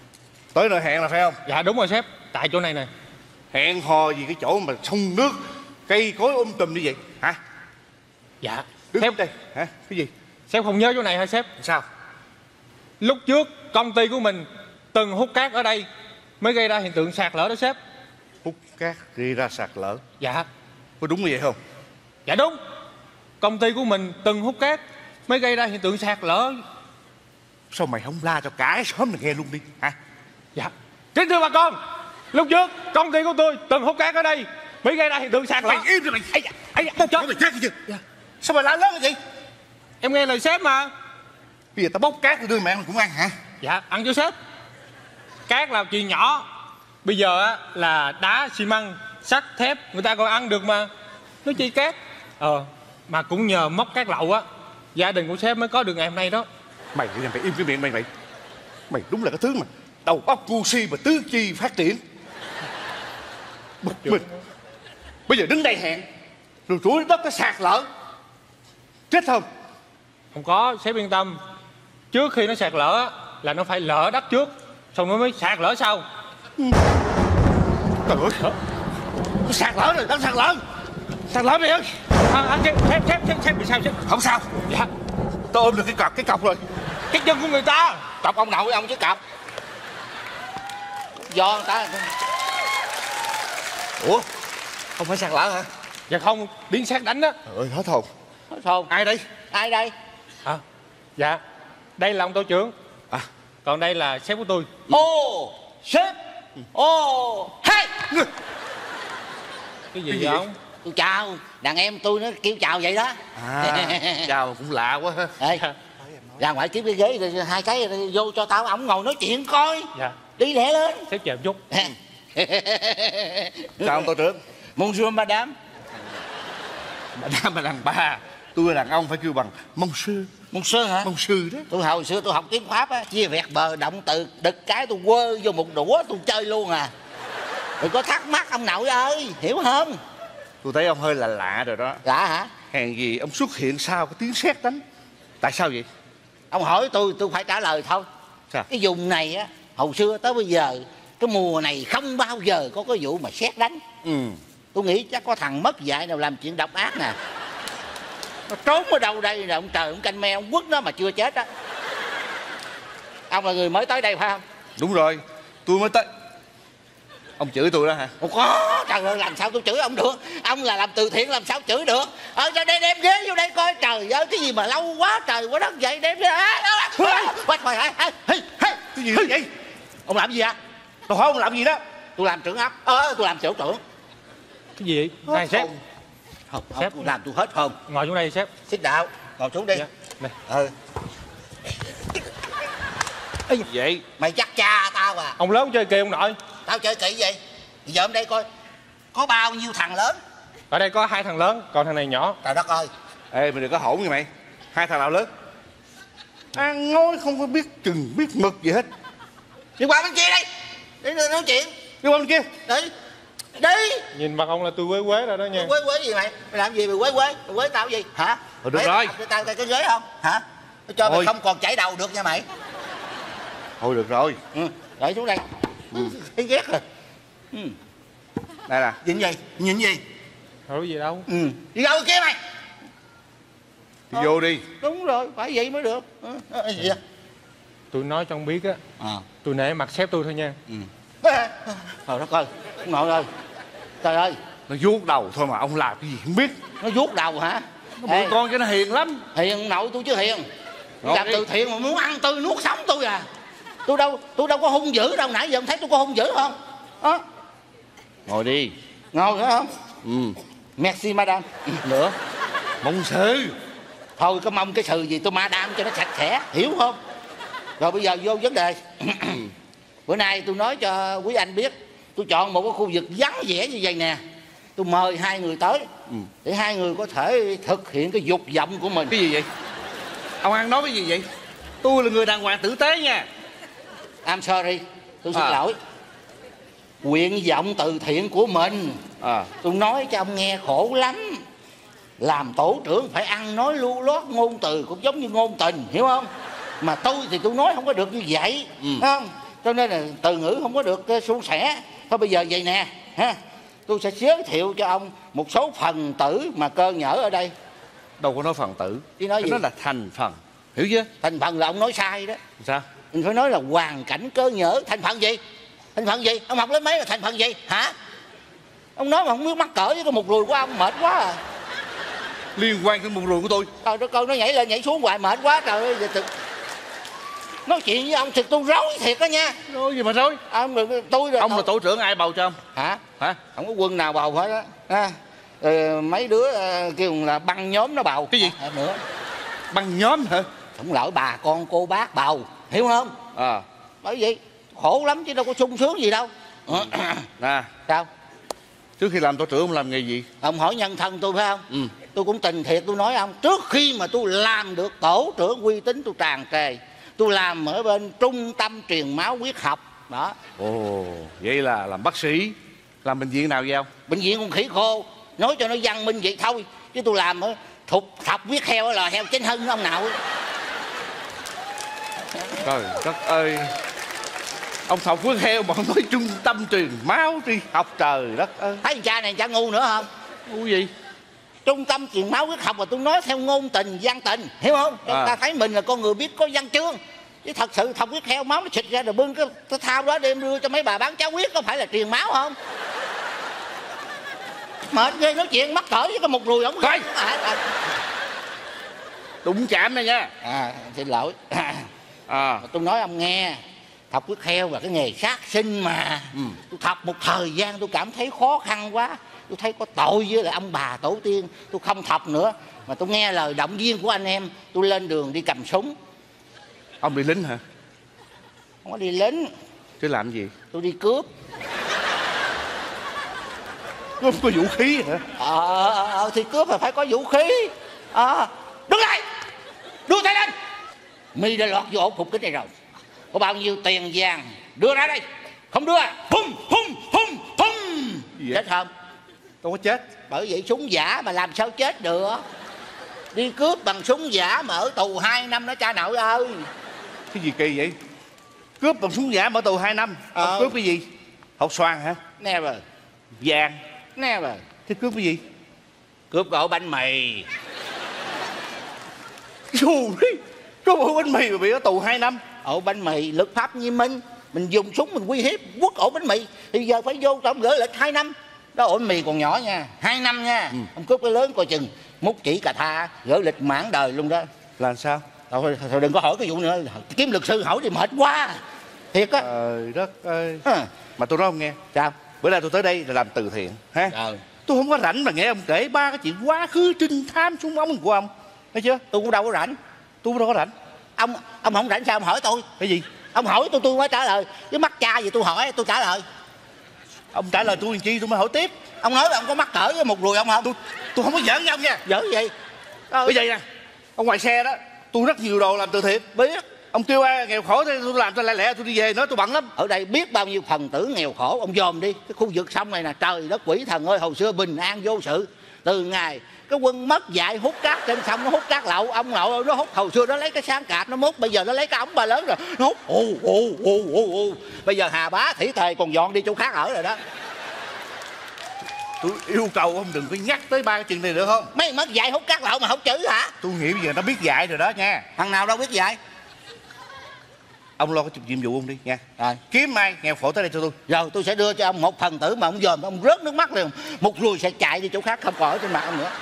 Tới nơi hẹn là phải không? Dạ đúng rồi sếp, tại chỗ này nè. Hẹn hò gì cái chỗ mà sông nước cây cối tùm như vậy hả? Dạ Đứng sếp đây hả? Cái gì? Sếp không nhớ chỗ này hả sếp? Sao? Lúc trước công ty của mình từng hút cát ở đây mới gây ra hiện tượng sạt lở đó sếp. Hút cát gây ra sạt lở? Dạ. Có đúng như vậy không? Dạ đúng. Công ty của mình từng hút cát mới gây ra hiện tượng sạt lở. Sao mày không la cho cả cái xóm này nghe luôn đi hả? Dạ. Kính thưa bà con, lúc trước công ty của tôi từng hút cát ở đây mới gây ra hiện tượng sạt lở. Mày im rồi mày. Ây da, chết. Mày chết chưa? Dạ. Sao mày la lớn cái gì? Em nghe lời sếp mà. Bây giờ tao bốc cát đưa mẹ mày cũng ăn hả? Dạ, ăn cho sếp. Cát là chuyện nhỏ. Bây giờ á là đá, xi măng, sắt, thép người ta còn ăn được mà. Nói chi cát. Mà cũng nhờ móc cát lậu á, gia đình của sếp mới có được ngày hôm nay đó. Mày im cái miệng mày. Mày đúng là cái thứ mà đầu óc ngu si mà tứ chi phát triển. Bực mình. Bây giờ đứng đây hẹn rồi rủi đất nó sạt lở, chết không? Không có, sếp yên tâm. Trước khi nó sạt lở á là nó phải lở đất trước, xong nó mới sạt lở sau. Trời ơi, nó sạt lở rồi, nó sạt lở mày ơi. Sếp bị sao sếp? Không sao. Dạ. Tôi ôm được cái cọc rồi. Cái chân của người ta. Cọc ông nội ông chứ cọc. Do người ta. Ủa, không phải sạt lở hả? Dạ không, biến sát đánh á. Trời ơi, hết hồn. Hết hồn. Ai đây? Ai đây? Dạ, đây là ông tổ trưởng. Còn đây là sếp của tôi. Ô, sếp. Ô, hey. Cái gì vậy ông? Tôi chào, đàn em tôi nó kêu chào vậy đó. Chào cũng lạ quá ha. Ê, ra ngoài kiếm cái ghế rồi hai cái rồi vô cho tao, ổng ngồi nói chuyện coi. Dạ. Đi lẹ lên. Sếp chờ một chút. Chào ông tổ trưởng. Bonjour madame. Madame là đàn bà, tôi là đàn ông phải kêu bằng mông sư. Môn sư hả? Mông sư đó. Tôi hồi xưa tôi học tiếng Pháp á, chia vẹt bờ động từ đực cái tôi quơ vô một đũa tôi chơi luôn à. Đừng có thắc mắc ông nội ơi, hiểu không? Tôi thấy ông hơi là lạ rồi đó. Lạ hả? Hèn gì ông xuất hiện sau cái tiếng sét đánh. Tại sao vậy? Ông hỏi tôi phải trả lời thôi. Sao? Cái vùng này á, hồi xưa tới bây giờ cái mùa này không bao giờ có cái vụ mà sét đánh. Tôi nghĩ chắc có thằng mất dạy nào làm chuyện độc ác nè. Nó trốn ở đâu đây rồi ông trời ông canh me ông quất nó mà chưa chết á. Ông là người mới tới đây phải không? Đúng rồi, tôi mới tới. Ông chửi tôi đó hả? Không có, trời ơi làm sao tôi chửi ông được. Ông là làm từ thiện làm sao chửi được. Ra đây đem ghế vô đây coi. Trời ơi cái gì mà lâu quá trời quá đất vậy. Đem ghế. Cái gì vậy? Ông làm gì ạ? Tôi hỏi ông làm gì đó? Tôi làm trưởng ấp. Tôi làm tiểu trưởng. Cái gì vậy? Này sếp. Không, Sếp. làm tôi hết hồn. Ngồi xuống đây sếp. Xích đạo, ngồi xuống đi. Dạ. Này. Vậy Mày dắt cha tao à? Ông lớn chơi kìa ông nội. Tao chơi kỹ vậy? Giờ hôm đây coi có bao nhiêu thằng lớn. Ở đây có 2 thằng lớn, còn thằng này nhỏ. Trời đất ơi. ê mày đừng có hỗn như mày. Hai thằng nào lớn? Ăn nói không có biết chừng biết mực gì hết. Đi qua bên kia đi. Đi nói chuyện. Đi qua bên kia. Đi. Nhìn mặt ông là tôi quế rồi đó nha. Quế gì mày? Mày làm gì mày quế tao gì? Hả? Thôi được rồi. Tao cái ghế không? Hả? Tao cho mày không còn chảy đầu được nha mày. Thôi được rồi. Để xuống đây. Thấy ghét rồi. Đây nè. Nhìn gì? Thôi gì đâu. Đi đâu kia mày? Đi vô đi. Đúng rồi, phải vậy mới được. Gì vậy? Tôi nói cho ông biết á. Tôi nể mặt sếp tôi thôi nha. Trời đất ơi, ông nội ơi. Trời ơi. Nó vuốt đầu thôi mà ông làm cái gì không biết. Nó vuốt đầu hả? Nó bữa con cho nó hiền lắm. Hiền nội tôi chứ hiền. Ngồi Làm đi. từ thiện mà muốn ăn tươi nuốt sống tôi à. Tôi đâu có hung dữ đâu. Nãy giờ ông thấy tôi có hung dữ không? Ngồi đi. Ngồi phải không? Merci madame. Nữa. Mong sư. Thôi có mong cái sự gì tôi madame cho nó sạch sẽ. Hiểu không? Rồi bây giờ vô vấn đề. Bữa nay tôi nói cho quý anh biết. Tôi chọn một cái khu vực vắng vẻ như vậy nè. Tôi mời 2 người tới. Để 2 người có thể thực hiện cái dục vọng của mình. Cái gì vậy? Ông ăn nói cái gì vậy? Tôi là người đàng hoàng tử tế nha. I'm sorry. Tôi xin lỗi. Nguyện vọng từ thiện của mình. Tôi nói cho ông nghe khổ lắm. Làm tổ trưởng phải ăn nói lưu loát, ngôn từ cũng giống như ngôn tình, hiểu không? Mà tôi thì tôi nói không có được như vậy. Không? cho nên là từ ngữ không có được suôn sẻ. Thôi bây giờ vậy nè ha, tôi sẽ giới thiệu cho ông một số phần tử mà cơ nhở ở đây. Đâu có nói phần tử, Chứ nói gì? Nó là thành phần, hiểu chưa? Thành phần là ông nói sai đó. Sao? Mình phải nói là hoàn cảnh cơ nhở. Thành phần gì? Thành phần gì? Ông học lớp mấy là thành phần gì hả? Ông nói mà không biết mắc cỡ với cái một ruồi của ông, mệt quá à. Liên quan tới một ruồi của tôi. Trời đất ơi, nó nhảy lên nhảy xuống hoài mệt quá trời ơi. Nói chuyện với ông thì tôi rối thiệt đó nha. Rối gì mà rối? Ông đừng, tôi rồi. Ông là tổ trưởng, ai bầu cho ông? Hả? Hả? Không có quân nào bầu hết á. Mấy đứa kêu là băng nhóm nó bầu. Cái gì? Nữa. Băng nhóm hả? Không lỡ bà con cô bác bầu, hiểu không? Bởi vậy khổ lắm chứ đâu có sung sướng gì đâu. Nè, Sao? trước khi làm tổ trưởng ông làm nghề gì? Ông hỏi nhân thân tôi phải không? Tôi cũng tình thiệt tôi nói ông, trước khi mà tôi làm được tổ trưởng uy tín tôi tràn trề, tôi làm ở bên trung tâm truyền máu huyết học đó. Ồ, vậy là làm bác sĩ. Làm bệnh viện nào vậy ông? Bệnh viện con khỉ khô. Nói cho nó văn minh vậy thôi, chứ tôi làm ở thọc huyết heo ở lò heo Chánh Hưng ông nào. Trời đất ơi, ông thọc huyết heo mà ông nói trung tâm truyền máu đi học, trời đất ơi. Thấy cha này cha ngu nữa không? Ngu gì? Trung tâm truyền máu huyết học mà tôi nói theo ngôn tình văn tình, hiểu không? Cho người ta thấy mình là con người biết có văn chương. Chứ thật sự thọc huyết heo máu nó xịt ra rồi bưng cái thao đó đem đưa cho mấy bà bán cháo huyết, có phải là truyền máu không? Mệt ghê, nói chuyện mắc cỡ với cái một ruồi ổng. Đụng chạm này nha. Xin lỗi. Tôi nói ông nghe, thọc huyết heo là cái nghề sát sinh mà. Tôi thọc một thời gian tôi cảm thấy khó khăn quá, tôi thấy có tội với lại ông bà tổ tiên, tôi không thọc nữa. Mà tôi nghe lời động viên của anh em, tôi lên đường đi cầm súng. Ông đi lính hả? Không có đi lính. Chứ làm gì? Tôi đi cướp. Cướp có vũ khí hả? Thì cướp là phải có vũ khí. Đứng lại, đưa tay lên. Mi đã lọt vô ổ phục kích này rồi, có bao nhiêu tiền vàng đưa ra đây. Không đưa, hum. Chết không? Đâu có chết. Bởi vậy súng giả mà làm sao chết được. Đi cướp bằng súng giả mà ở tù 2 năm đó cha nội ơi. Cái gì kỳ vậy? Cướp bằng súng giả mở tù 2 năm. Ông cướp cái gì? Hột xoàn hả? Never. Vàng. Never. Thế cướp cái gì? Cướp ổ bánh mì. Dù đi, có ổ bánh mì mà bị ở tù 2 năm. Ổ bánh mì luật pháp nghiêm minh, mình dùng súng mình uy hiếp quất ổ bánh mì thì giờ phải vô trong gỡ lịch 2 năm. Đó ổ bánh mì còn nhỏ nha, 2 năm nha. Ông cướp cái lớn coi chừng múc chỉ cà tha gỡ lịch mãn đời luôn đó. Là sao? Thôi đừng có hỏi cái vụ nữa, kiếm luật sư hỏi thì mệt quá. Thiệt á. Trời đất ơi. Mà tôi nói ông nghe. Sao? Bữa nay tôi tới đây là làm từ thiện ha. Tôi không có rảnh mà nghe ông kể ba cái chuyện quá khứ trinh thám súng ống của ông, thấy chưa? Tôi cũng đâu có rảnh. Tôi đâu có rảnh. Ông không rảnh sao ông hỏi tôi? Cái gì? Ông hỏi tôi mới trả lời. Chứ mắc cha gì tôi hỏi tôi trả lời. Ông trả lời tôi làm chi tôi mới hỏi tiếp. Ông nói là ông có mắc cỡ với một ruồi ông không? Tôi không có giỡn với ông nha. Giỡn gì? Bây giờ nè, ông ngoài xe đó, tôi rất nhiều đồ làm từ thiện. Biết. Ông kêu ai nghèo khổ thì tôi làm cho lẹ lẹ tôi đi về, nói tôi bận lắm. Ở đây biết bao nhiêu phần tử nghèo khổ, ông dòm đi. Cái khu vực sông này nè, trời đất quỷ thần ơi, hồi xưa bình an vô sự. Từ ngày cái quân mất dạy hút cát trên sông, nó hút cát lậu, ông nội nó hút. Hồi xưa nó lấy cái sáng cạp nó múc, bây giờ nó lấy cái ống ba lớn rồi nó hút. Bây giờ Hà Bá Thủy Tề còn dọn đi chỗ khác ở rồi đó. Tôi yêu cầu ông đừng có nhắc tới ba cái chuyện này được không? Mấy mất dạy hút cát lậu mà không chữ hả? Tôi nghĩ bây giờ nó biết dạy rồi đó nha. Thằng nào đâu biết dạy. Ông lo cái nhiệm vụ ông đi nha. Rồi. Kiếm ai nghèo khổ tới đây cho tôi. Rồi tôi sẽ đưa cho ông một phần tử mà ông dòm ông rớt nước mắt liền. Một ruồi sẽ chạy đi chỗ khác không còn ở trên mặt ông nữa.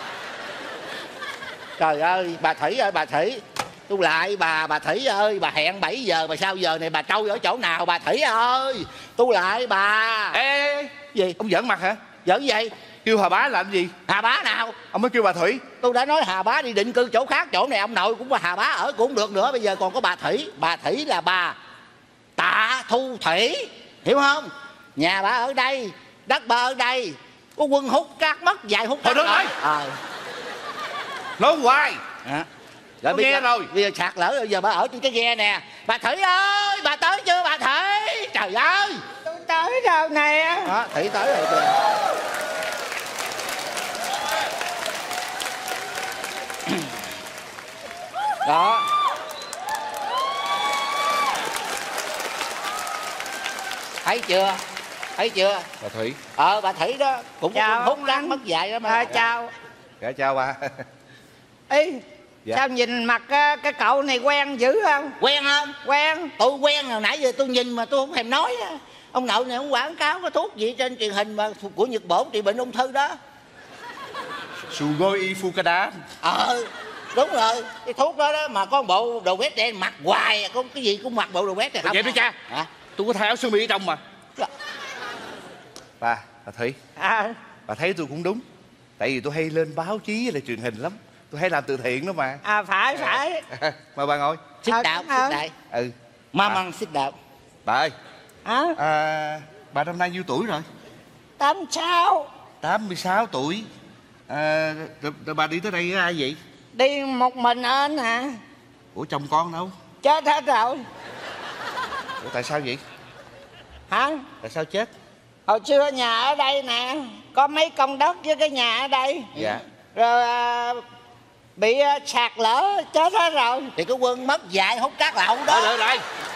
Trời ơi bà Thủy ơi bà Thủy. Tôi lại bà Thủy ơi. Bà hẹn 7 giờ mà sao giờ này bà trôi ở chỗ nào bà Thủy ơi. Tôi lại bà. Ê. Gì? Ông giỡn mặt hả? Giỡn gì? Kêu Hà Bá làm gì? Hà Bá nào? Ông mới kêu bà Thủy. Tôi đã nói Hà Bá đi định cư chỗ khác. Chỗ này ông nội cũng có Hà Bá ở cũng được nữa. Bây giờ còn có bà Thủy. Bà Thủy là bà Tạ Thu Thủy, hiểu không? Nhà bà ở đây, đất bà ở đây. Có quân hút cát mất dạy hút cát. Thôi được rồi. Nói hoài. Rồi nghe rồi. Bây giờ sạt lở rồi, giờ bà ở trên cái ghe nè. Bà Thủy ơi, bà tới chưa bà Thủy? Trời ơi. Tôi tới đâu nè. Thủy tới rồi kìa. Đó. Thấy chưa? Thấy chưa? Bà Thủy. Bà Thủy đó cũng có hút rắn mất dạy đó mà. Chào. Dạ chào bà. Ý, dạ. Sao nhìn mặt cái cậu này quen dữ không? Quen không? Quen. Tôi quen rồi, nãy giờ tôi nhìn mà tôi không thèm nói. Ông nội này ông quảng cáo cái thuốc gì trên truyền hình mà của Nhật Bản trị bệnh ung thư đó. Sugoi Fukada. Đúng rồi, cái thuốc đó đó mà có một bộ đồ vest đen mặc hoài, có cái gì cũng mặc bộ đồ vest này không? Vậy đi cha. Hả? Tôi có thay áo sơ mi ở trong mà. Bà Thủy. Bà thấy tôi cũng đúng. Tại vì tôi hay lên báo chí với lại truyền hình lắm. Tôi hay làm từ thiện đó mà. Phải. Mời bà ngồi. Sit down, sit down. Mama sit down. Bà ơi. Bà năm nay nhiêu tuổi rồi? 86. 86 tuổi. Rồi bà đi tới đây với ai vậy? Đi một mình anh hả? Ủa chồng con đâu? Chết hết rồi. Ủa tại sao vậy? Hả? Tại sao chết? Hồi xưa nhà ở đây nè, có mấy công đất với cái nhà ở đây. Dạ. Rồi bị sạt lở chết hết rồi. Thì cái Quân mất dạy hút cát lậu đó. Lại.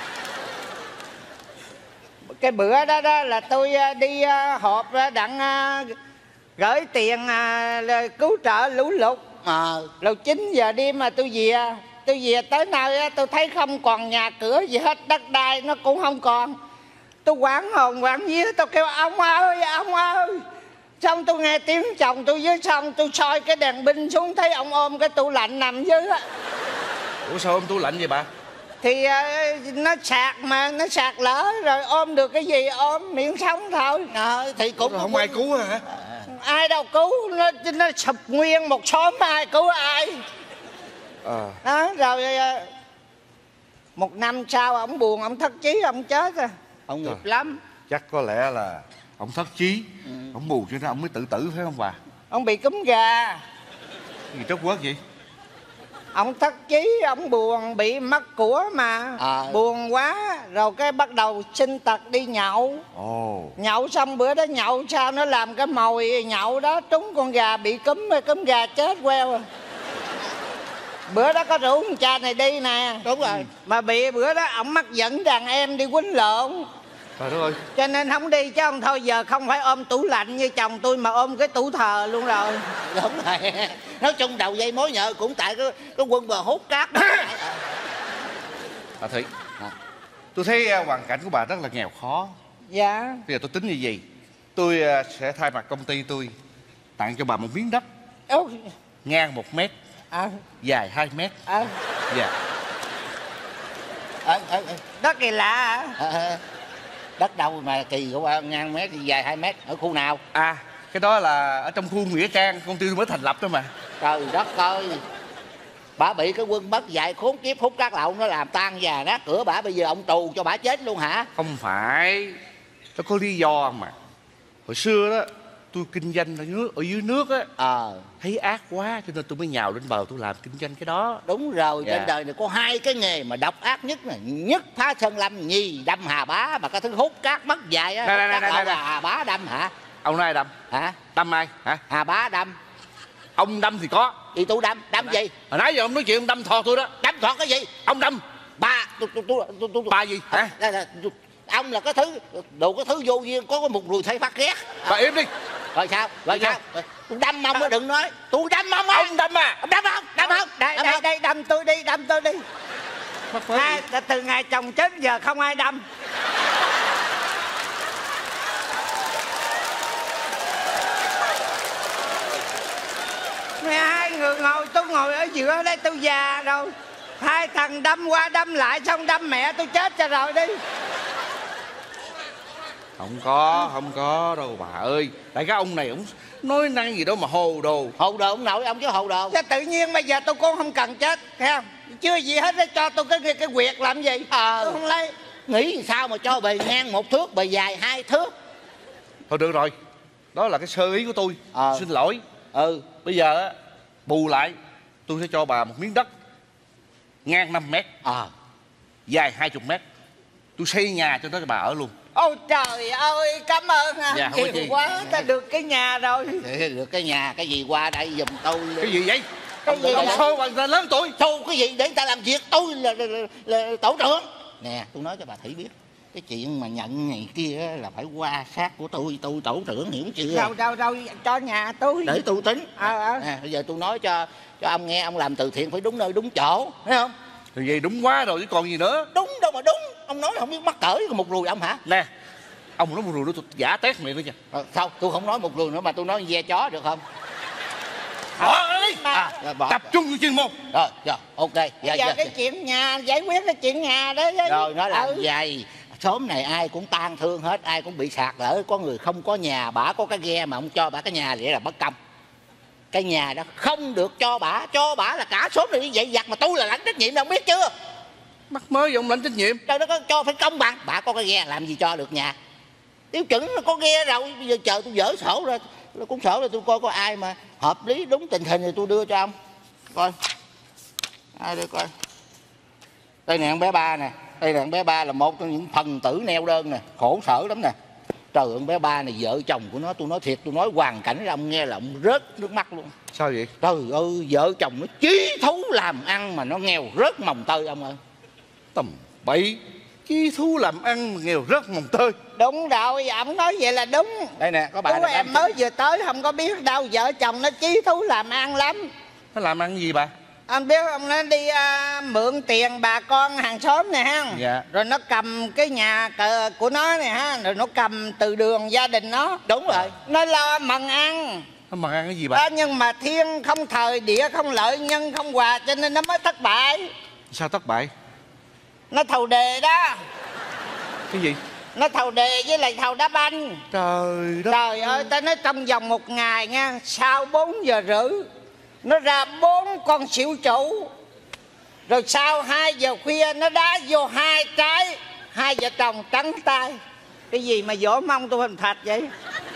Cái bữa đó là tôi đi họp đặng gửi tiền cứu trợ lũ lụt. Rồi 9 giờ đêm mà tôi về tới nơi tôi thấy không còn nhà cửa gì hết, đất đai nó cũng không còn. Tôi hoảng hồn hoảng vía, tôi kêu ông ơi. Xong tôi nghe tiếng chồng tôi dưới sông, tôi soi cái đèn pin xuống thấy ông ôm cái tủ lạnh nằm dưới á. Ủa sao ôm tủ lạnh vậy bà? Thì nó sạt lở rồi ôm được cái gì ôm miệng sống thôi. Thì cũng không ai cứu hả? Ai đâu cứu, nó sụp nguyên một xóm, ai cứu ai. Đó rồi một năm sau ông buồn, ông thất chí, ông chết rồi. Ông nghiệp lắm. Chắc có lẽ là ông thất chí, ông buồn cho nên ông mới tự tử phải không bà? Ông bị cúm gà. Gì tróc quất vậy? Ông thất chí, ông buồn, bị mất của mà. Buồn quá, rồi cái bắt đầu sinh tật đi nhậu. Nhậu xong bữa đó nhậu sao nó làm cái mồi nhậu đó trúng con gà bị cúm gà chết queo. Bữa đó có rủ con cha này đi nè. Đúng rồi. Mà bị bữa đó ổng mắc dẫn đàn em đi quýnh lộn. Trời đất ơi. Cho nên không đi chứ ông thôi giờ không phải ôm tủ lạnh như chồng tôi mà ôm cái tủ thờ luôn rồi. Đúng rồi. Nói chung đầu dây mối nhợ cũng tại cái Quân bờ hút cát đó. Bà Thủy, tôi thấy hoàn cảnh của bà rất là nghèo khó. Dạ. Bây giờ tôi tính như gì? Tôi sẽ thay mặt công ty tôi tặng cho bà một miếng đất ngang 1 mét, dài 2 mét. Dạ. Đất kỳ lạ hả? Đất đâu mà kỳ của ngang mét dài 2 mét, ở khu nào? Cái đó là ở trong khu Nghĩa Trang, công ty tôi mới thành lập đó mà. Trời đất ơi, bà bị cái Quân mất dạy khốn kiếp hút cát lậu nó làm tan nhà nát cửa bà, bây giờ ông tù cho bà chết luôn hả? Không phải, nó có lý do mà. Hồi xưa đó tôi kinh doanh ở dưới nước á, thấy ác quá cho nên tôi mới nhào lên bờ tôi làm kinh doanh cái đó. Đúng rồi. Trên đời này có 2 cái nghề mà độc ác nhất nè, nhất phá sơn lâm, nhì đâm hà bá, mà cái thứ hút cát mất dạy á. Là Hà Bá đâm hả? Ông nói ai đâm? Hả? Đâm ai hả? Hà Bá đâm. Ông đâm thì có. Thì tôi đâm gì? Hồi nãy giờ ông nói chuyện ông đâm thò tôi đó. Đâm thọt cái gì? Ông đâm. Bà Bà gì hả? Ông là cái thứ đồ, cái thứ vô duyên, có một mùi thay phát ghét. Bà im đi. Rồi sao? Tôi đâm ông đó, đừng nói. Tôi đâm ông. Ông đâm à? Ông đâm không? Đâm không? Đây đâm tôi đi. Từ ngày chồng chết giờ không ai đâm. Hai người ngồi, tôi ngồi ở giữa đây, tôi già rồi. 2 thằng đâm qua đâm lại xong đâm mẹ tôi chết cho rồi đi. Không có đâu bà ơi. Tại cái ông này ông nói năng gì đó mà hồ đồ. Hồ đồ ông nội, ông chứ hồ đồ. Chứ tự nhiên bây giờ tôi cũng không cần chết, thấy không? Chưa gì hết để cho tôi cái quyệt làm gì. Tôi không lấy. Nghĩ sao mà cho bề ngang 1 thước, bề dài 2 thước. Thôi được rồi, đó là cái sơ ý của tôi. Xin lỗi. Bây giờ á, bù lại tôi sẽ cho bà một miếng đất ngang 5 mét, dài 20 mét. Tôi xây nhà cho đó cho bà ở luôn. Ôi trời ơi, cảm ơn anh. Nhiều quá, ta được cái nhà rồi. Được cái nhà, cái gì qua đây giùm tôi. Cái gì vậy? Cái gì ông xô bằng lớn tuổi. Xô cái gì để người ta làm việc, tôi là tổ trưởng. Nè, tôi nói cho bà Thủy biết, cái chuyện mà nhận này kia là phải qua sát của tôi tổ trưởng, hiểu chưa? Đâu cho nhà tôi để tôi tính. Bây giờ tôi nói cho ông nghe, ông làm từ thiện phải đúng nơi đúng chỗ, thấy không? Thì vậy đúng quá rồi chứ còn gì nữa. Đúng đâu mà đúng, ông nói không biết mắc cỡ một rùi ông hả? Nè, ông nói một rùi nữa tôi giả tét miệng nữa nha. Sao tôi không nói một rùi nữa mà tôi nói ve chó được không? Bỏ đi. Bỏ. Tập trung vào chuyên môn. Rồi ok. Bây giờ cái chuyện nhà, giải quyết cái chuyện nhà đó. Rồi nó làm vậy. Xóm này ai cũng tan thương hết, ai cũng bị sạt lở. Có người không có nhà, bả có cái ghe mà ông cho bả cái nhà, vậy là bất công. Cái nhà đó không được cho bả là cả xóm này như vậy giặt, mà tôi là lãnh trách nhiệm, ông biết chưa? Mắc mới vậy ông lãnh trách nhiệm. Trời đất ơi, cho phải công bằng. Bả có cái ghe làm gì cho được nhà. Tiêu chuẩn là có ghe rồi, bây giờ chờ tôi dỡ sổ ra, cuốn sổ ra tôi coi có ai mà hợp lý đúng tình hình thì tôi đưa cho ông coi. Ai đây coi. Đây nè, con bé Ba nè. Đây là con bé Ba là một trong những phần tử neo đơn nè, khổ sở lắm nè. Trời ơi, con bé Ba này vợ chồng của nó, tôi nói thiệt, tôi nói hoàn cảnh ra ông nghe là ông rớt nước mắt luôn. Sao vậy? Trời ơi, vợ chồng nó chí thú làm ăn mà nó nghèo rớt mồng tơi ông ơi. Tầm bậy, chí thú làm ăn mà nghèo rớt mồng tơi. Đúng rồi, ông nói vậy là đúng. Đây nè, có bà Chú em mới vừa tới không có biết đâu, vợ chồng nó chí thú làm ăn lắm. Nó làm ăn gì bà? Anh biết ông, nó đi mượn tiền bà con hàng xóm này ha. Dạ. Rồi nó cầm cái nhà của nó này ha, rồi nó cầm từ đường gia đình nó. Đúng rồi. Nó lo mần ăn. Nó mần ăn cái gì bà? Nhưng mà thiên không thời, địa không lợi, nhân không hòa, cho nên nó mới thất bại. Sao thất bại? Nó thầu đề đó. Cái gì? Nó thầu đề với lại thầu đá banh. Trời đất. Trời ơi, ta nói trong vòng một ngày nha, sau 4 giờ rưỡi nó ra 4 con xỉu chủ. Rồi sau 2 giờ khuya nó đá vô 2 trái, 2 vợ chồng trắng tay. Cái gì mà vỗ mông tôi hình thạch vậy?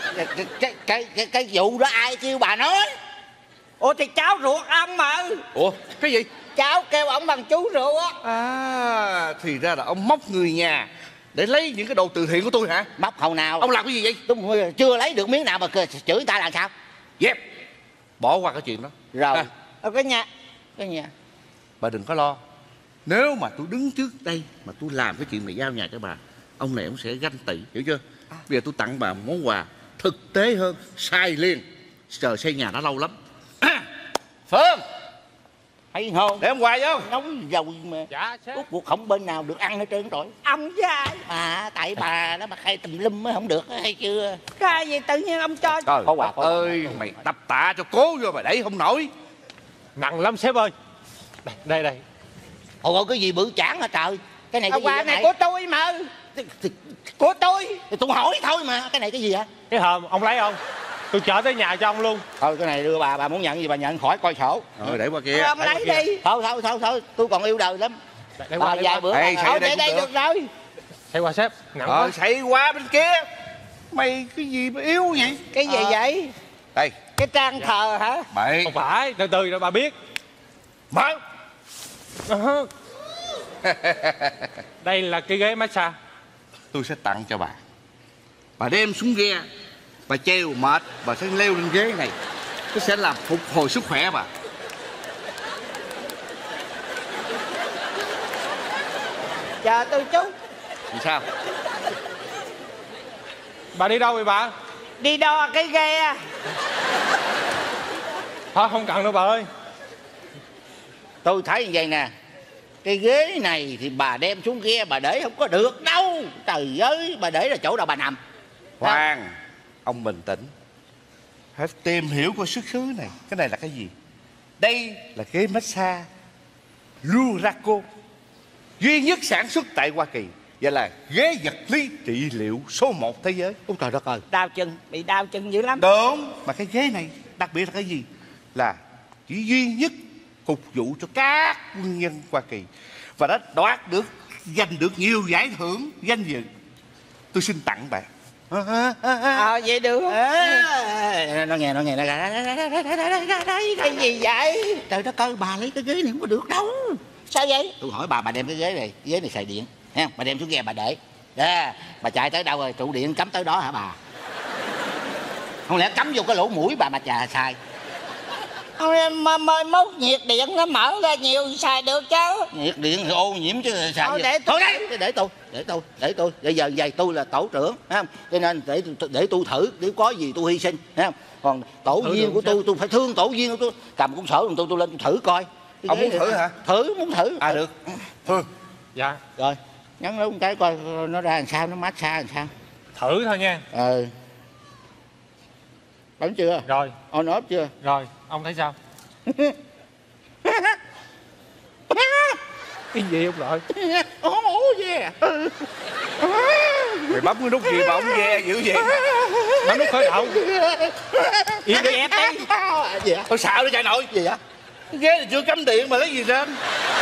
Cái vụ đó ai kêu bà nói? Ủa thì cháu ruột ông mà. Ủa cái gì? Cháu kêu ổng bằng chú ruột á. Thì ra là ông móc người nhà để lấy những cái đồ từ thiện của tôi hả? Móc hồi nào? Ông làm cái gì vậy? Tôi chưa lấy được miếng nào mà chửi người ta là sao? Dẹp. Bỏ qua cái chuyện đó. Rồi. Ở cái nhà. Bà đừng có lo. Nếu mà tôi đứng trước đây mà tôi làm cái chuyện này giao nhà cho bà, ông này ông sẽ ganh tị, hiểu chưa? Bây giờ tôi tặng bà một món quà thực tế hơn, xài liền. Chờ xây nhà nó lâu lắm. Phương, hay không? để ông quà vô. Nấu dầu mà. Dạ sếp. Rốt cuộc không bên nào được ăn hết trơn rồi. Ông dài. Tại bà đó mà khai tùm lum mới không được, hay chưa? Cái gì tự nhiên ông cho. Trời có quà, ơi, mày tập tạ cho cố vô mà đẩy không nổi. Nặng lắm sếp ơi. Đây. Ôi cái gì bự chảng hả trời? Cái này cái gì quà này của tôi mà. Của tôi. Thì tôi hỏi thôi mà. Cái này cái gì hả? Cái hòm ông lấy không? Tôi chở tới nhà cho ông luôn. Thôi cái này đưa bà muốn nhận gì bà nhận, khỏi coi sổ. Rồi để qua kia. Ông lấy đi. Thôi tôi còn yêu đời lắm. Đây qua, Vài bữa Ê, Thôi đây để đây được rồi. Đây qua sếp. Nặng quá. Xảy quá bên kia. Mày cái gì mà yếu vậy? Cái gì vậy? Đây. Cái trang thờ hả? Bậy. Không phải, từ từ rồi bà biết. Mở. Đây là cái ghế massage. Tôi sẽ tặng cho bà. Bà đem xuống ghe, bà treo mệt, bà sẽ leo lên ghế này. Nó sẽ làm phục hồi sức khỏe bà. Chờ tôi chút. Vì sao? Bà đi đâu vậy bà? Đi đo cái ghe. Thôi không cần đâu bà ơi. Tôi thấy như vậy nè. Cái ghế này thì bà đem xuống ghe bà để không có được đâu. Trời ơi, bà để là chỗ nào bà nằm. Khoan, ông bình tĩnh. Hãy tìm hiểu coi xuất xứ này. Cái này là cái gì? Đây là ghế massage Luraco, duy nhất sản xuất tại Hoa Kỳ. Vậy là ghế vật lý trị liệu số 1 thế giới. Ôi trời đất ơi. Đau chân, bị đau chân dữ lắm. Đúng. Mà cái ghế này đặc biệt là cái gì? Là chỉ duy nhất phục vụ cho các quân nhân Hoa Kỳ, và đã giành được nhiều giải thưởng danh dự. Tôi xin tặng bạn. Vậy được. Nó nghe Cái gì vậy? trời đất ơi, bà lấy cái ghế này không có được đâu. Sao vậy? Tôi hỏi bà đem cái ghế này xài điện ha, bà đem xuống ghe bà để. Bà chạy tới đâu rồi, trụ điện cắm tới đó hả bà? Không lẽ cắm vô cái lỗ mũi bà mà xài? Mới mốt nhiệt điện nó mở ra nhiều xài được chứ. Nhiệt điện thì ô nhiễm chứ xài thôi, thôi đấy. Để tôi bây giờ tôi là tổ trưởng, thấy không? Cho nên để tôi thử, nếu có gì tôi hy sinh, thấy không? Còn tổ viên của tôi phải thương tổ viên của tôi. Cầm công sở tôi lên tôi thử coi. Ông muốn thử hả? Muốn thử. À được. Thôi. Dạ. Rồi nhấn nó một cái coi nó ra làm sao, nó massage làm sao. Thử thôi nha. Bấm chưa? Rồi. On off chưa? Rồi, ông thấy sao? Cái gì ông nội? Yeah. Mày bấm cái nút gì mà ông ve dữ vậy? Bấm nút khởi động. Yên đi ép đi. Gì vậy? Tôi sợ đi chạy nội. Gì vậy? Cái ghế này chưa cắm điện mà lấy gì lên?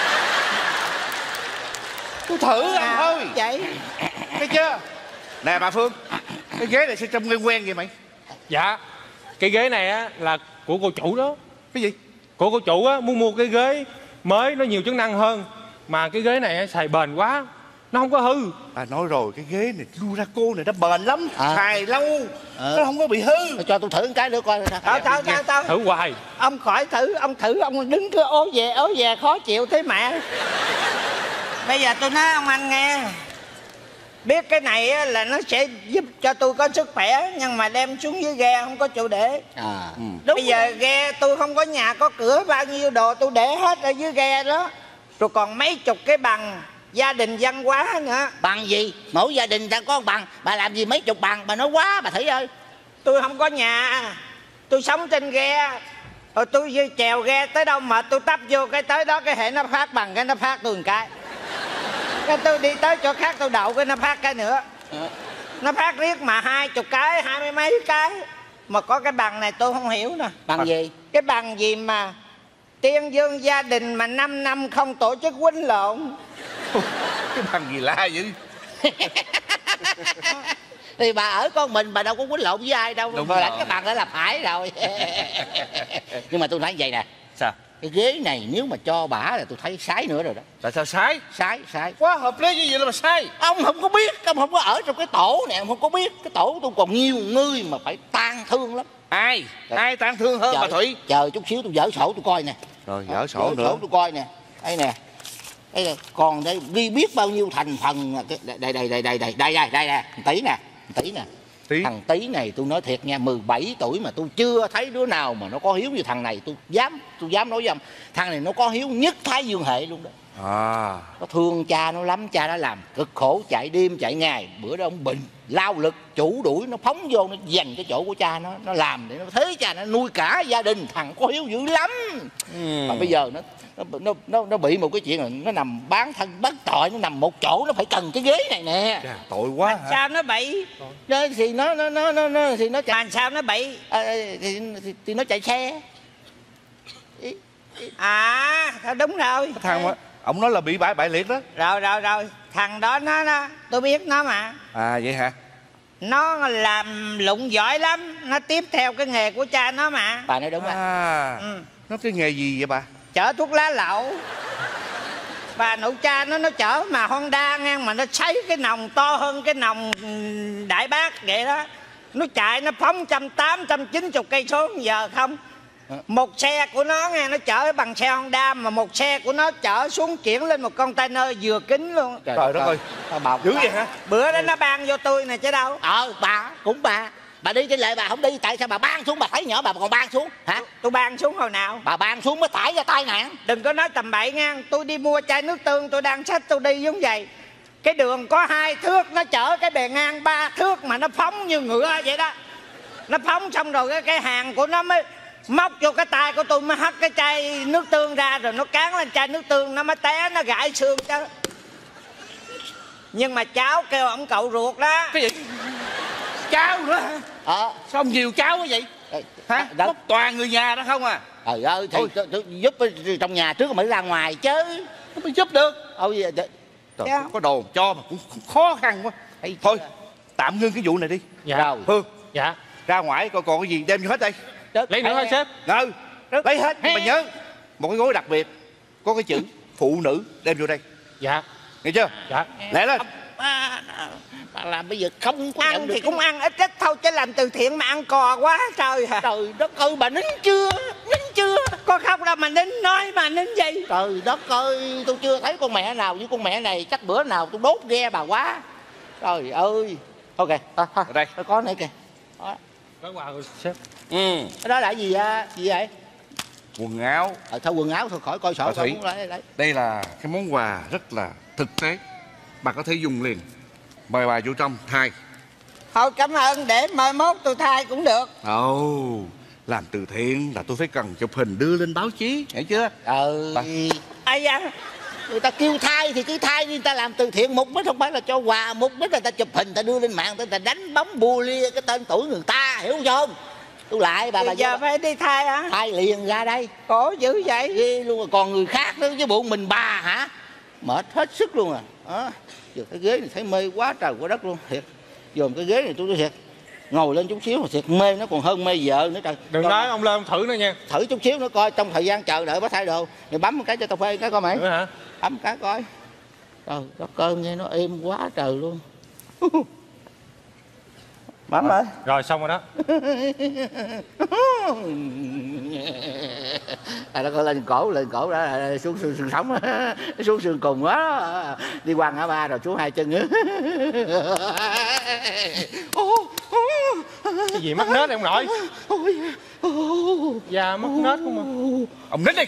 Tôi thử anh thôi. Vậy Thấy chưa? Nè bà Phương, cái ghế này sao trông quen quen vậy mày? Dạ. Cái ghế này á là của cô chủ đó. Cái gì? Cô chủ á muốn mua cái ghế mới nó nhiều chức năng hơn, mà cái ghế này xài bền quá, nó không có hư. À nói rồi, cái ghế này Duraco này nó bền lắm, xài lâu, nó không có bị hư. cho tôi thử một cái nữa coi sao. Thử hoài. Ông khỏi thử, ông đứng cứ ố về khó chịu thế mẹ. Bây giờ tôi nói ông anh nghe, biết cái này là nó sẽ giúp cho tôi có sức khỏe, nhưng mà đem xuống dưới ghe không có chỗ để. Đúng. Bây giờ ghe tôi không có nhà có cửa, bao nhiêu đồ tôi để hết ở dưới ghe đó. Rồi còn mấy chục cái bằng gia đình văn hóa nữa. Bằng gì? Mỗi gia đình ta có bằng. Bà làm gì mấy chục bằng? Bà nói quá bà Thủy ơi. Tôi không có nhà, tôi sống trên ghe. Rồi tôi chèo ghe tới đâu mà tôi tấp vô cái tới đó, cái hệ nó phát bằng, cái nó phát tôi một cái. Cái tôi đi tới chỗ khác tôi đậu, cái nó phát cái nữa. Nó phát riết mà 20 cái, 20 mấy cái. Mà có cái bằng này tôi không hiểu nè. Bằng gì? Cái bằng gì mà tuyên dương gia đình mà 5 năm không tổ chức quýnh lộn. Cái bằng gì lạ vậy? Thì bà ở con mình, bà đâu có quýnh lộn với ai đâu. Đúng rồi. Rồi. Cái bằng đó là phải rồi. Nhưng mà tôi nói vậy nè. Sao? Cái ghế này nếu mà cho bả là tôi thấy sái nữa rồi đó. Tại sao sai? Sái. Quá hợp lý như vậy là mà sai. Ông không có biết, ông không có ở trong cái tổ này, ông không có biết. Cái tổ của tôi còn nhiều người mà phải tang thương lắm. Ai tang thương hơn bà Thủy? Chờ chút xíu tôi dở sổ tôi coi nè. Rồi dở sổ nữa. Sổ tôi coi nè. Đây nè. Đây là còn đây đi biết bao nhiêu thành phần. Đây nè, tí nè. Tí. Thằng Tí này tôi nói thiệt nha, 17 tuổi mà tôi chưa thấy đứa nào mà nó có hiếu như thằng này. Tôi dám nói với ông, thằng này nó có hiếu nhất Thái Dương hệ luôn đó. Nó thương cha nó lắm, cha nó làm cực khổ, chạy đêm chạy ngày. Bữa đó ông bệnh lao lực chủ đuổi, nó phóng vô, nó giành cái chỗ của cha nó làm để nó thế cha nó nuôi cả gia đình. Thằng có hiếu dữ lắm. Mà bây giờ nó bị một cái chuyện là nó nằm bán thân bất tội, nó nằm một chỗ, nó phải cần cái ghế này nè. Tội quá hả? Sao nó bậy? Thì nó chạy. Mà sao nó bậy? Thì nó chạy xe. Thôi đúng rồi. Thằng mà ông nói là bị bại liệt đó. Rồi thằng đó nó tôi biết nó mà. Vậy hả? Nó làm lụng giỏi lắm, nó tiếp theo cái nghề của cha nó mà. Bà nói đúng rồi. Nó cái nghề gì vậy bà? Chở thuốc lá lậu. Bà nội cha nó chở mà Honda ngang, mà nó sấy cái nòng to hơn cái nòng Đại Bác vậy đó. Nó chạy nó phóng 180, 190 cây số giờ không. Một xe của nó nghe, nó chở bằng xe Honda, mà một xe của nó chở xuống chuyển lên một container vừa kính luôn. Trời đất ơi, dữ vậy hả? Bữa đó nó ban vô tôi nè chứ đâu. Bà đi trên lệ bà không đi, tại sao bà ban xuống? Bà thấy nhỏ bà còn ban xuống hả? Tôi ban xuống hồi nào? Bà ban xuống mới tải ra tai nạn. Đừng có nói tầm bậy nha. Tôi đi mua chai nước tương, tôi đang xách tôi đi giống vậy. Cái đường có 2 thước, nó chở cái bề ngang 3 thước mà nó phóng như ngựa vậy đó. Nó phóng xong rồi cái hàng của nó mới móc vô cái tay của tôi, mới hất cái chai nước tương ra, rồi nó cán lên chai nước tương, nó mới té, nó gãy xương chứ. Nhưng mà cháu kêu ông cậu ruột đó. Cái gì? Cháu nữa hả? Sao ông nhiều cháu quá vậy? Hả? Có toàn người nhà đó không à? Trời ơi, thì tôi giúp trong nhà trước mới ra ngoài chứ. Nó mới giúp được. Trời, có đồ cho mà cũng khó khăn quá. Thôi, tạm ngưng cái vụ này đi. Dạ. Phương. Dạ. Ra ngoài coi còn cái gì đem vô hết đây. Lấy nữa hả sếp? Lấy hết, nhưng mà nhớ một cái gói đặc biệt có cái chữ phụ nữ đem vô đây. Dạ. Nghe chưa? Dạ. Lẹ lên. Bà làm bây giờ không có ăn nhận được thì cũng ăn ít thôi, chứ làm từ thiện mà ăn cò quá trời hả? Trời đất ơi, bà nín chưa? Có khóc đâu mà nín, nói mà nín gì? Trời đất ơi, tôi chưa thấy con mẹ nào như con mẹ này. Chắc bữa nào tôi đốt ghe bà quá. Trời ơi. Ok, thôi, Ở đây. tôi có này kìa. Đó. Có quà rồi sếp. Cái đó là gì gì vậy? Quần áo. Thôi quần áo thôi, khỏi coi sổ. Bà Thủy, muốn lấy. đây là cái món quà rất là thực tế. Bà có thể dùng liền. Mời bà vô trong thay. Thôi cảm ơn, để mai mốt tôi thay cũng được. Làm từ thiện là tôi phải cần chụp hình đưa lên báo chí, hiểu chưa? Ai da, người ta kêu thay thì cứ thay đi, người ta làm từ thiện mục đích không phải là cho quà, mục đích là ta chụp hình, ta đưa lên mạng, ta đánh bóng bua lia cái tên tuổi người ta, hiểu không? Tôi lại bà giờ phải đi thay hả? Thay liền ra đây. Khổ dữ vậy. Ghê luôn rồi, còn người khác nữa chứ bộ mình bà hả? Mệt hết sức luôn à. Đó. Giờ cái ghế này thấy mê quá trời quá đất luôn, thiệt. Dòm cái ghế này tôi nói thiệt, ngồi lên chút xíu mà thiệt mê, nó còn hơn mê vợ nữa trời. Đừng nói ông lên ông thử nữa nha. Thử chút xíu nữa coi, trong thời gian chờ đợi bác thay đồ thì bấm một cái cho cà phê cái coi mày. Nữa hả? Bấm cái coi. Trời đất ơi, nghe nó êm quá trời luôn. Bấm rồi. Rồi xong rồi đó. Nó coi lên cổ đó, xuống xương sống, xuống xương cùng quá, đi qua ngã ba rồi xuống hai chân nữa. Cái gì mắc nết ông nội? Da mắc nết không mà. Ông nín đi.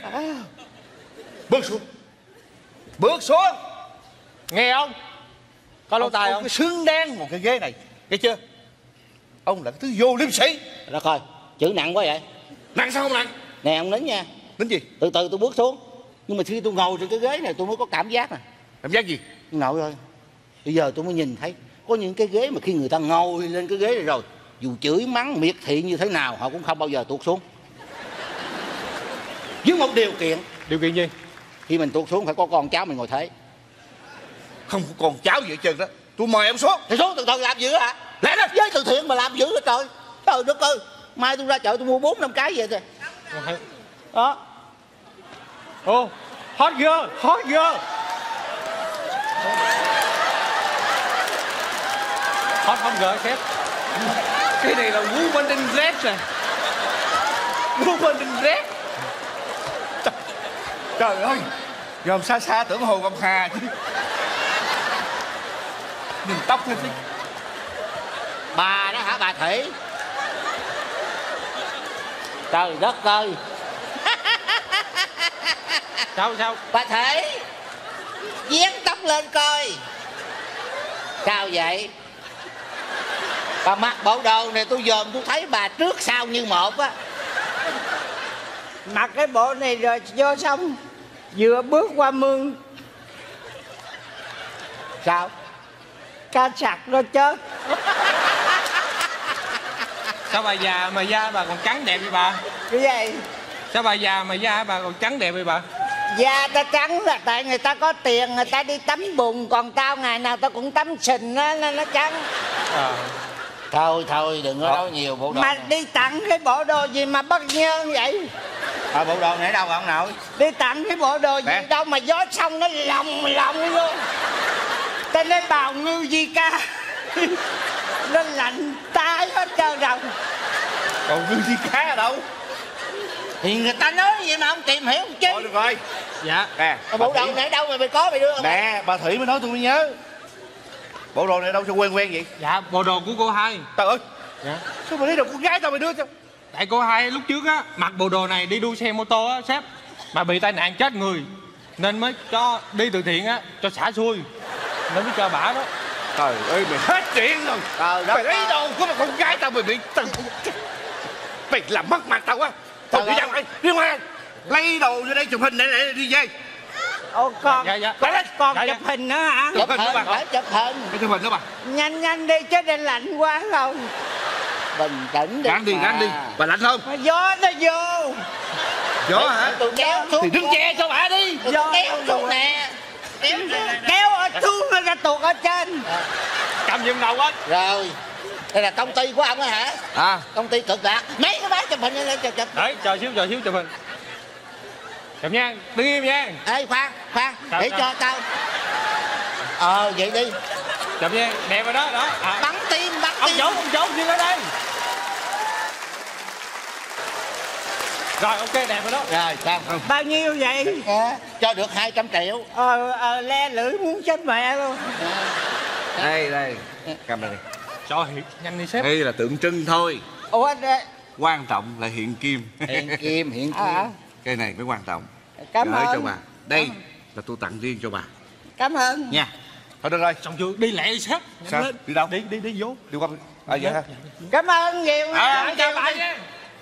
Bước xuống. Nghe không? Có lỗ tai không? Cái xương đen một cái ghế này, nghe chưa? Ông là cái thứ vô liêm sĩ. Đó coi, chữ nặng quá vậy. Nặng sao không nặng? Nè ông nín nha. Nín gì? Từ từ tôi bước xuống. Nhưng mà khi tôi ngồi trên cái ghế này tôi mới có cảm giác nè. Cảm giác gì? Ngồi rồi. Bây giờ tôi mới nhìn thấy có những cái ghế mà khi người ta ngồi lên cái ghế này rồi, dù chửi mắng miệt thị như thế nào họ cũng không bao giờ tuột xuống. Với một điều kiện. Điều kiện gì? Khi mình tuột xuống phải có con cháu mình ngồi thế. Không có con cháu gì hết trơn đó. Tôi mời ông xuống. Thì xuống từ từ làm dữ hả? Lẽ đó. Với từ thiện mà làm dữ hả trời? Trời đất ơi. Mai tôi ra chợ tôi mua 4-5 cái vậy thôi. Đó. Ô, hot girl, hot girl. Hot girl sếp. Cái này là woman in red rồi. Woman in red. Trời ơi. Gồm xa xa tưởng Hồ Ngọc Hà chứ. Nhìn tóc thôi chứ. Bà đó hả bà Thủy? Trời đất ơi. Sao? Bà Thủy, vén tóc lên coi. Sao vậy? Bà mặc bộ đồ này tôi dòm tôi thấy bà trước sau như một á. Mặc cái bộ này rồi vô xong vừa bước qua mương. Sao? Cá sặc nó chết. Sao bà già mà da bà còn trắng đẹp vậy bà? Cái gì? Sao bà già mà da bà còn trắng đẹp vậy bà? Da ta trắng là tại người ta có tiền, người ta đi tắm bùn. Còn tao ngày nào tao cũng tắm sình á, nên nó trắng. Thôi đừng có nói nhiều bộ đồ mà này. đi tặng cái bộ đồ gì mà bất nhơn vậy? Bộ đồ này ở đâu ông nội? Đi tặng cái bộ đồ gì Nè. đâu mà gió xong nó lòng luôn. Ta nói bào ngư di ca. Nó lạnh tay hết trơn rồi. Còn Ngư Di Cá ở đâu? Thì người ta nói vậy mà ông tìm hiểu chứ. Thôi được rồi. Dạ. Nè, Bộ đồ này ở đâu mà mày có mày đưa không? nè, bà Thủy mới nói tôi mới nhớ. Bộ đồ này đâu cho quen vậy? Dạ, bộ đồ của cô Hai. Trời ơi. Dạ. Sao mà lấy đồ con gái tao mày đưa cho? Tại cô Hai lúc trước á mặc bộ đồ này đi đua xe mô tô á sếp, mà bị tai nạn chết người nên mới cho đi từ thiện á, cho xả xui nên mới cho bả đó. Trời ơi mày hết chuyện rồi. Trời đất Mày lấy ơi. đồ của một con gái tao mày bị mày làm mất mặt tao quá. Thôi đi ra ngoài, đi ngoài. Lấy đồ vô đây chụp hình để đi về. Ô con, Dạ. con Dạ, chụp hình nữa hả? Chụp hình đó bà. hình, phải chụp hình. Cái chụp hình đó bà. Nhanh đi chứ đây lạnh quá không? Bình tĩnh đi. Gắn đi, mà. gắn đi. Bà lạnh không? Mà gió nó vô. Gió hả? Tôi kéo xuống. Thì đứng che cho bà đi. Tôi Gió kéo nó xuống vô. nè. Kéo ở xuống nó ra tuột ở trên. Cầm giùm đầu á. Rồi. Đây là công ty của ông á hả? À. Công ty Cực Lạc. Mấy cái máy chụp hình lên chụp. Đấy, chờ xíu chụp hình. Chụp nha, đứng im nha. Ê khoan, Sao, để sao? cho tao. Vậy đi. Chụp nha, đẹp rồi đó, đó. À. Bắn tim. Ông chủ, xin ở đây. Rồi ok, đẹp rồi đó. Rồi sao không? Bao nhiêu vậy? Cho được 200 triệu. Le lưỡi muốn chết mẹ luôn. Đây cầm đây. Cho hiện nhanh đi sếp. Đây là tượng trưng thôi. Ủa Quan trọng là hiện kim. Hiện kim. Cái này mới quan trọng. cảm Gửi ơn. cho bà. Đây là tôi tặng riêng cho bà Cảm ơn. nha. Thôi được rồi. Xong chưa? Đi lẹ đi sếp. Sao? Đi đâu? Đi vô. Đi qua. Vậy hả? Cảm ơn nhiều. Chào bà nha.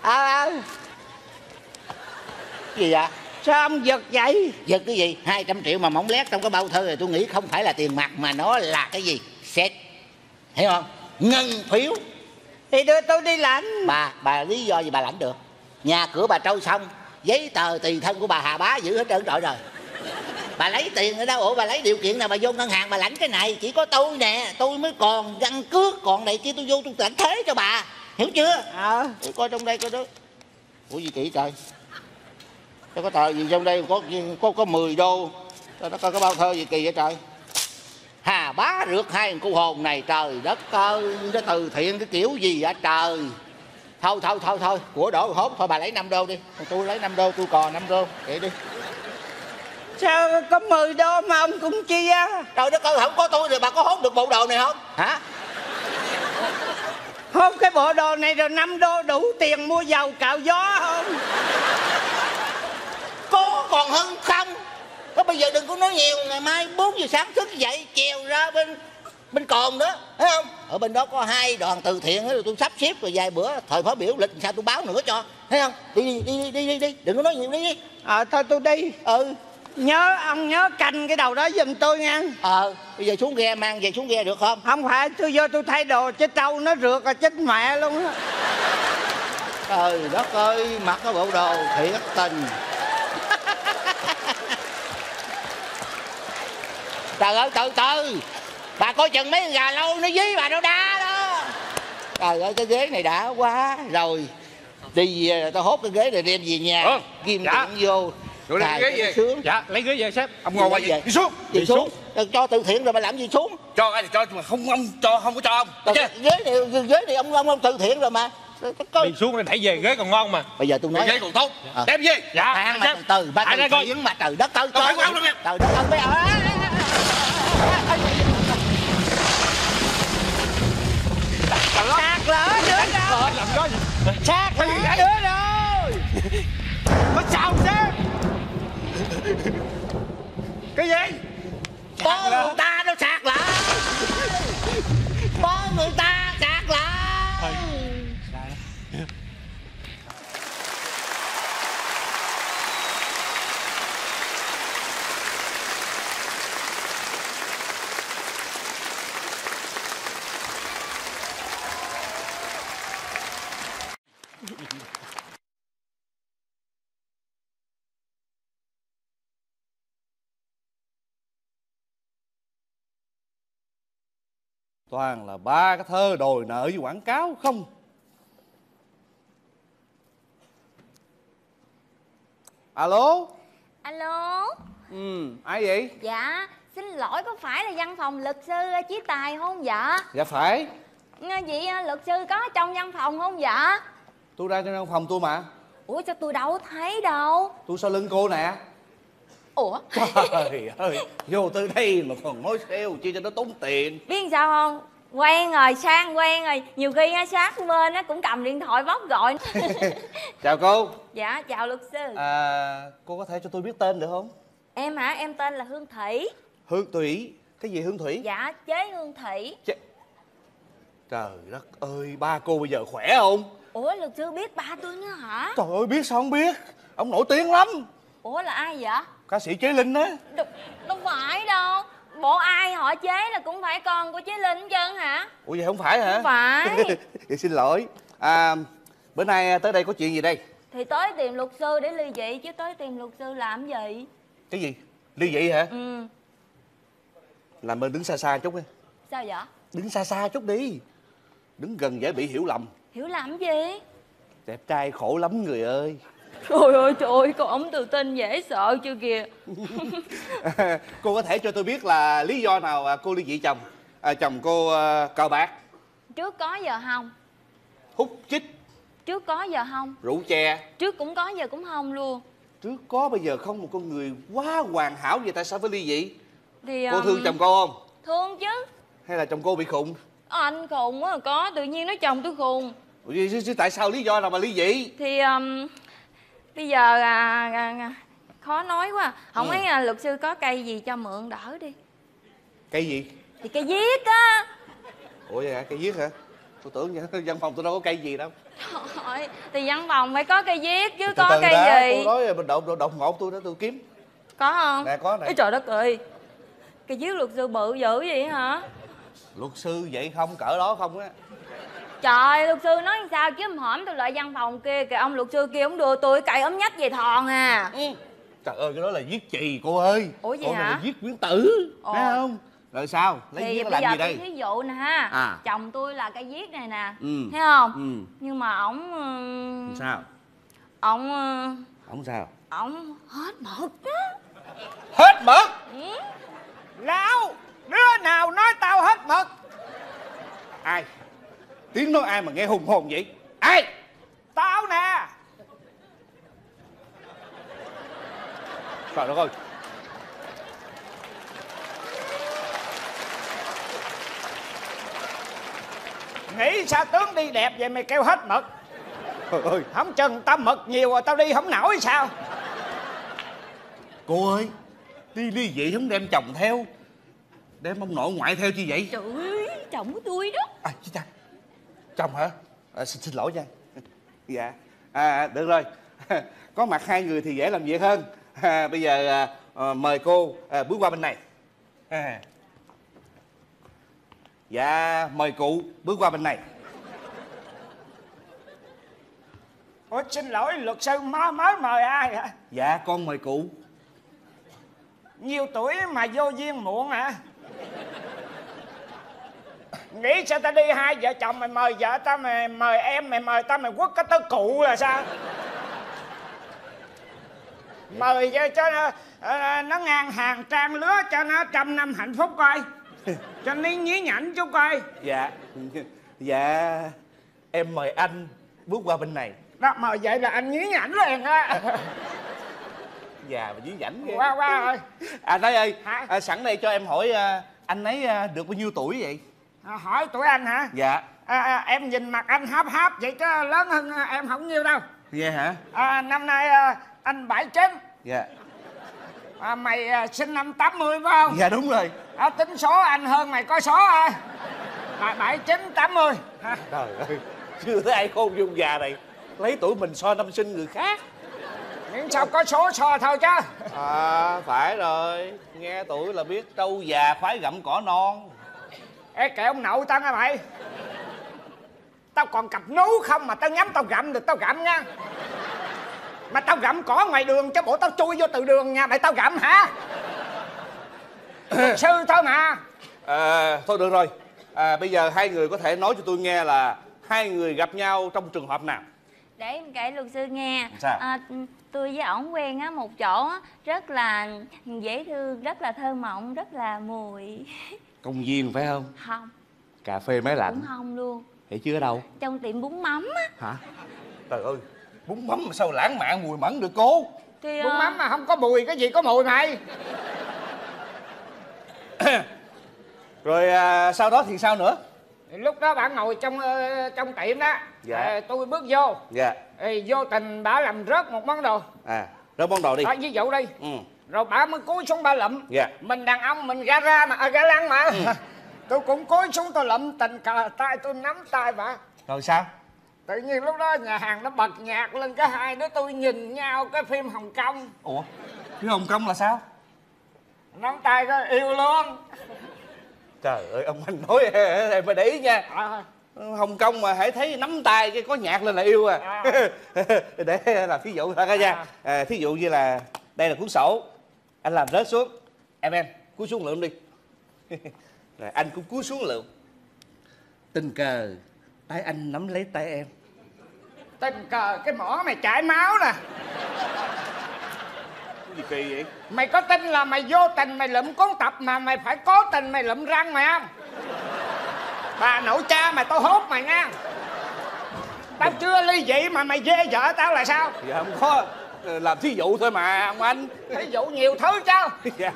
Gì vậy? Sao ông giật vậy? Giật cái gì? 200 triệu mà mỏng lét trong cái bao thơ này tôi nghĩ không phải là tiền mặt mà nó là cái gì? Xét. Hiểu không? Ngân phiếu. Thì đưa tôi đi lãnh. Bà lý do gì bà lãnh được? Nhà cửa bà trôi xong, giấy tờ tùy thân của bà Hà Bá giữ hết trơn trọi rồi. Bà lấy tiền ở đâu? Ủa bà lấy điều kiện nào bà vô ngân hàng bà lãnh cái này? Chỉ có tôi nè, tôi mới còn căn cước, còn này kia tôi vô tôi lãnh thế cho bà. Hiểu chưa? Để coi trong đây coi đó. Ủa gì kỹ trời? Sao có tờ gì trong đây có 10 đô. Sao nó coi cái bao thơ gì kỳ vậy trời? Hà Bá rượt hai cô hồn này, trời đất ơi, nó từ thiện cái kiểu gì vậy trời? Thôi của đổ hốt thôi, bà lấy 5 đô đi. Tôi lấy 5 đô, tôi còn 5 đô. Vậy đi. Sao có 10 đô mà ông cũng chia? Trời đất ơi, không có tôi thì bà có hốt được bộ đồ này không? Hả? Hốt cái bộ đồ này rồi 5 đô đủ tiền mua dầu cạo gió không? Có còn hơn không? Có bây giờ đừng có nói nhiều, ngày mai 4 giờ sáng thức dậy chèo ra bên Cồn đó, thấy không? Ở bên đó có 2 đoàn từ thiện rồi tôi sắp xếp rồi vài bữa thời khóa biểu lịch sao tôi báo nữa cho, thấy không? Đi, đừng có nói nhiều đi. Thôi tôi đi. Ông nhớ canh cái đầu đó giùm tôi nha. Bây giờ xuống ghe, mang về xuống ghe được không? Không phải, tôi vô tôi thay đồ chứ trâu nó rượt là chết mẹ luôn á. Trời đất ơi, mặc cái bộ đồ thiệt tình. Trời ơi, từ bà coi chừng mấy con gà lâu nó dí bà đâu đá đó. Trời ơi, cái ghế này đã quá rồi. Đi về tao hốt cái ghế này đem về nhà. Ghim tiền vô. Rồi lấy ghế về. Sướng. Dạ, lấy ghế về sếp. Ông ngồi qua gì? Đi xuống. Đi xuống. Cho từ thiện rồi mà làm gì xuống? Cho ai thì cho, mà không ông cho, không có cho ông. Ghế này ông từ thiện rồi mà. Đi xuống để đẩy về, ghế còn ngon mà. Bây giờ tôi nói ghế còn tốt. Đem gì? Dạ. Khoan mà từ ba từ thiện mà trời đất ơi. Trời đất ơi bây giờ. Sạc lỡ nữa đâu. Làm đó gì? Sạc lỡ nữa rồi. Có sao sếp? Cái gì? Bố người ta nó sạc lại. Bố người ta sạc lại. Toàn là ba cái thơ đòi nợ với quảng cáo không. Alo. Alo. Ai vậy? Dạ, xin lỗi, có phải là văn phòng luật sư Chí Tài không dạ? Dạ phải. Vậy luật sư có trong văn phòng không dạ? Tôi ra trong văn phòng tôi mà. Ủa sao tôi đâu thấy đâu. Tôi sau lưng cô nè. Ủa? Trời ơi, vô tới đây mà còn nói sale chi cho nó tốn tiền. Biết sao không? Quen rồi, sang quen rồi. Nhiều khi sát bên cũng cầm điện thoại bóc gọi. Chào cô. Dạ, chào luật sư. Cô có thể cho tôi biết tên được không? Em hả? Em tên là Hương Thủy. Hương Thủy? Cái gì Hương Thủy? Dạ, chế Hương Thủy. Trời đất ơi, ba cô bây giờ khỏe không? Ủa, luật sư biết ba tôi nữa hả? Trời ơi, biết sao không biết. Ông nổi tiếng lắm. Ủa, là ai vậy? Ca sĩ Chế Linh á. Đâu phải đâu. Bộ ai họ Chế là cũng phải con của Chế Linh hết trơn hả? Ủa vậy không phải hả? Không phải. Vậy xin lỗi. Bữa nay tới đây có chuyện gì đây? Thì tới tìm luật sư để ly dị chứ tới tìm luật sư làm gì? Cái gì? Ly dị hả? Ừ. Làm ơn đứng xa xa chút đi. Sao vậy? Đứng xa xa chút đi. Đứng gần dễ bị hiểu lầm. Hiểu lầm gì? Đẹp trai khổ lắm người ơi. Trời ơi, con ống tự tin dễ sợ chưa kìa. Cô có thể cho tôi biết là lý do nào cô ly dị chồng? Chồng cô cờ bạc, Trước có giờ không? hút chích, Trước có giờ không. Rượu chè. Trước cũng có giờ cũng không luôn. Trước có bây giờ không, một con người quá hoàn hảo vậy tại sao phải ly dị? Thì Cô thương chồng cô không? thương chứ. Hay là chồng cô bị khùng? Anh khùng á, có tự nhiên nói chồng tôi khùng. Ủa, tại sao lý do nào mà ly dị? Thì bây giờ khó nói quá. Không thấy luật sư có cây gì cho mượn đỡ đi. Cây gì? Thì cây viết á. Ủa vậy hả? Cây viết hả? Tôi tưởng văn phòng tôi đâu có cây gì đâu. Trời, thì văn phòng phải có cây viết chứ Từ có từ cây đã, gì. tôi nói mình đột ngột tôi đó, tôi kiếm. Có không? Nè có nè. Ê trời đất ơi, cây viết luật sư bự dữ vậy hả? Luật sư vậy không, cỡ đó không á. Trời, luật sư nói sao chứ hổm tôi lại văn phòng kia kìa, ông luật sư kia ông đưa tôi cây ống nhách về thòn à. Trời ơi, cái đó là viết chì cô ơi. Ủa vậy Cô này hả? là viết quyển tử, thấy không? Rồi sao? Lấy Thì viết bây làm giờ gì tôi đây? ví dụ nè ha. À. Chồng tôi là cây viết này nè, thấy không? Nhưng mà ổng Sao? ổng Ổng sao? ổng hết mực á. Hết mực? Lão, đứa nào nói tao hết mực? Ai? Tiếng nói ai mà nghe hùng hồn vậy? Ai? Tao nè. Trời đất ơi. Nghĩ sao tướng đi đẹp vậy mày kêu hết mực? Trời ơi. Không chừng tao mực nhiều rồi tao đi không nổi sao? Cô ơi, đi ly dị không đem chồng theo, đem ông nội ngoại theo chi vậy? Trời ơi, chồng của tôi đó. À chứ cha. Chồng hả? Xin lỗi nha. Dạ. Được rồi. Có mặt hai người thì dễ làm việc hơn. Bây giờ mời cô bước qua bên này. Dạ, mời cụ bước qua bên này. Ủa xin lỗi luật sư mới mời ai hả? Dạ, con mời cụ. Nhiều tuổi mà vô duyên muộn hả? Nghĩ sao tao đi hai vợ chồng mày mời vợ tao, mày mời em, mày mời tao, mày quất cái tới cụ là sao? Mời cho nó ngang hàng trang lứa, cho nó 100 năm hạnh phúc coi. Cho nó nhí nhảnh chút coi. Dạ. Dạ, em mời anh bước qua bên này. Đó, mời vậy là anh nhí nhảnh liền á. Dạ, mà nhí nhảnh ghê. Qua rồi. Thái ơi, hả? sẵn đây cho em hỏi anh ấy được bao nhiêu tuổi vậy? Hỏi tuổi anh hả? Dạ. Em nhìn mặt anh háp háp vậy chứ lớn hơn em không nhiêu đâu. Vậy hả? Năm nay anh 79. Dạ. Mày sinh năm 80 phải không? Dạ đúng rồi. Tính số anh hơn mày có số à. 79, 80. Trời ơi, chưa thấy ai khôn dung già này lấy tuổi mình so năm sinh người khác. Nhưng sao có số so thôi chứ. Phải rồi, nghe tuổi là biết trâu già khoái gặm cỏ non. Ê kệ ông nội tao nghe mày. Tao còn cặp nú không mà tao nhắm tao gặm được tao gặm nha. Mà tao gặm cỏ ngoài đường chứ bộ tao chui vô từ đường nha mày tao gặm hả? Sư thôi mà. Thôi được rồi. Bây giờ hai người có thể nói cho tôi nghe là hai người gặp nhau trong trường hợp nào? Để em kể luật sư nghe. Sao? Tôi với ổng quen á một chỗ á, rất là dễ thương, rất là thơ mộng, rất là mùi. Công viên phải không? Không. Cà phê máy lạnh? Cũng không luôn. Vậy chứ ở đâu? Trong tiệm bún mắm á. Hả? Trời ơi, bún mắm mà sao lãng mạn mùi mẫn được cô? Thì bún mắm mà không có mùi cái gì có mùi mày. Rồi sau đó thì sao nữa? Lúc đó bạn ngồi trong tiệm đó. Dạ. Tôi bước vô. Dạ. Vô tình bà làm rớt một món đồ. Rớt món đồ đi. Ví dụ đi. Rồi bà mới cúi xuống bà lụm. Dạ. Mình đàn ông mình gara mà ga lăng mà. Tôi cũng cúi xuống tôi lụm, tình cờ tay tôi nắm tay bà. Rồi sao? Tự nhiên lúc đó nhà hàng nó bật nhạc lên, cái hai đứa tôi nhìn nhau cái phim Hồng Kông. Ủa? Phim Hồng Kông là sao? Nắm tay cái yêu luôn. Trời ơi, ông anh nói em phải để ý nha. Hồng Kông mà hãy thấy nắm tay cái có nhạc lên là yêu à. Để làm thí dụ thôi cả nha. Thí dụ như là đây là cuốn sổ, anh làm rớt xuống, em cúi xuống lượm đi. Rồi anh cũng cúi xuống lượm. Tình cờ tay anh nắm lấy tay em. Tình cờ cái mỏ mày chảy máu nè. Cái gì kỳ vậy? Mày có tin là mày vô tình mày lụm cuốn tập mà mày phải cố tình mày lụm răng mày không? Bà nội cha mày tao hốt mày nha. Tao chưa ly dị mà mày ghê vợ tao là sao? Dạ không có, làm thí dụ thôi mà ông anh. Thí dụ nhiều thứ chứ. Dạ.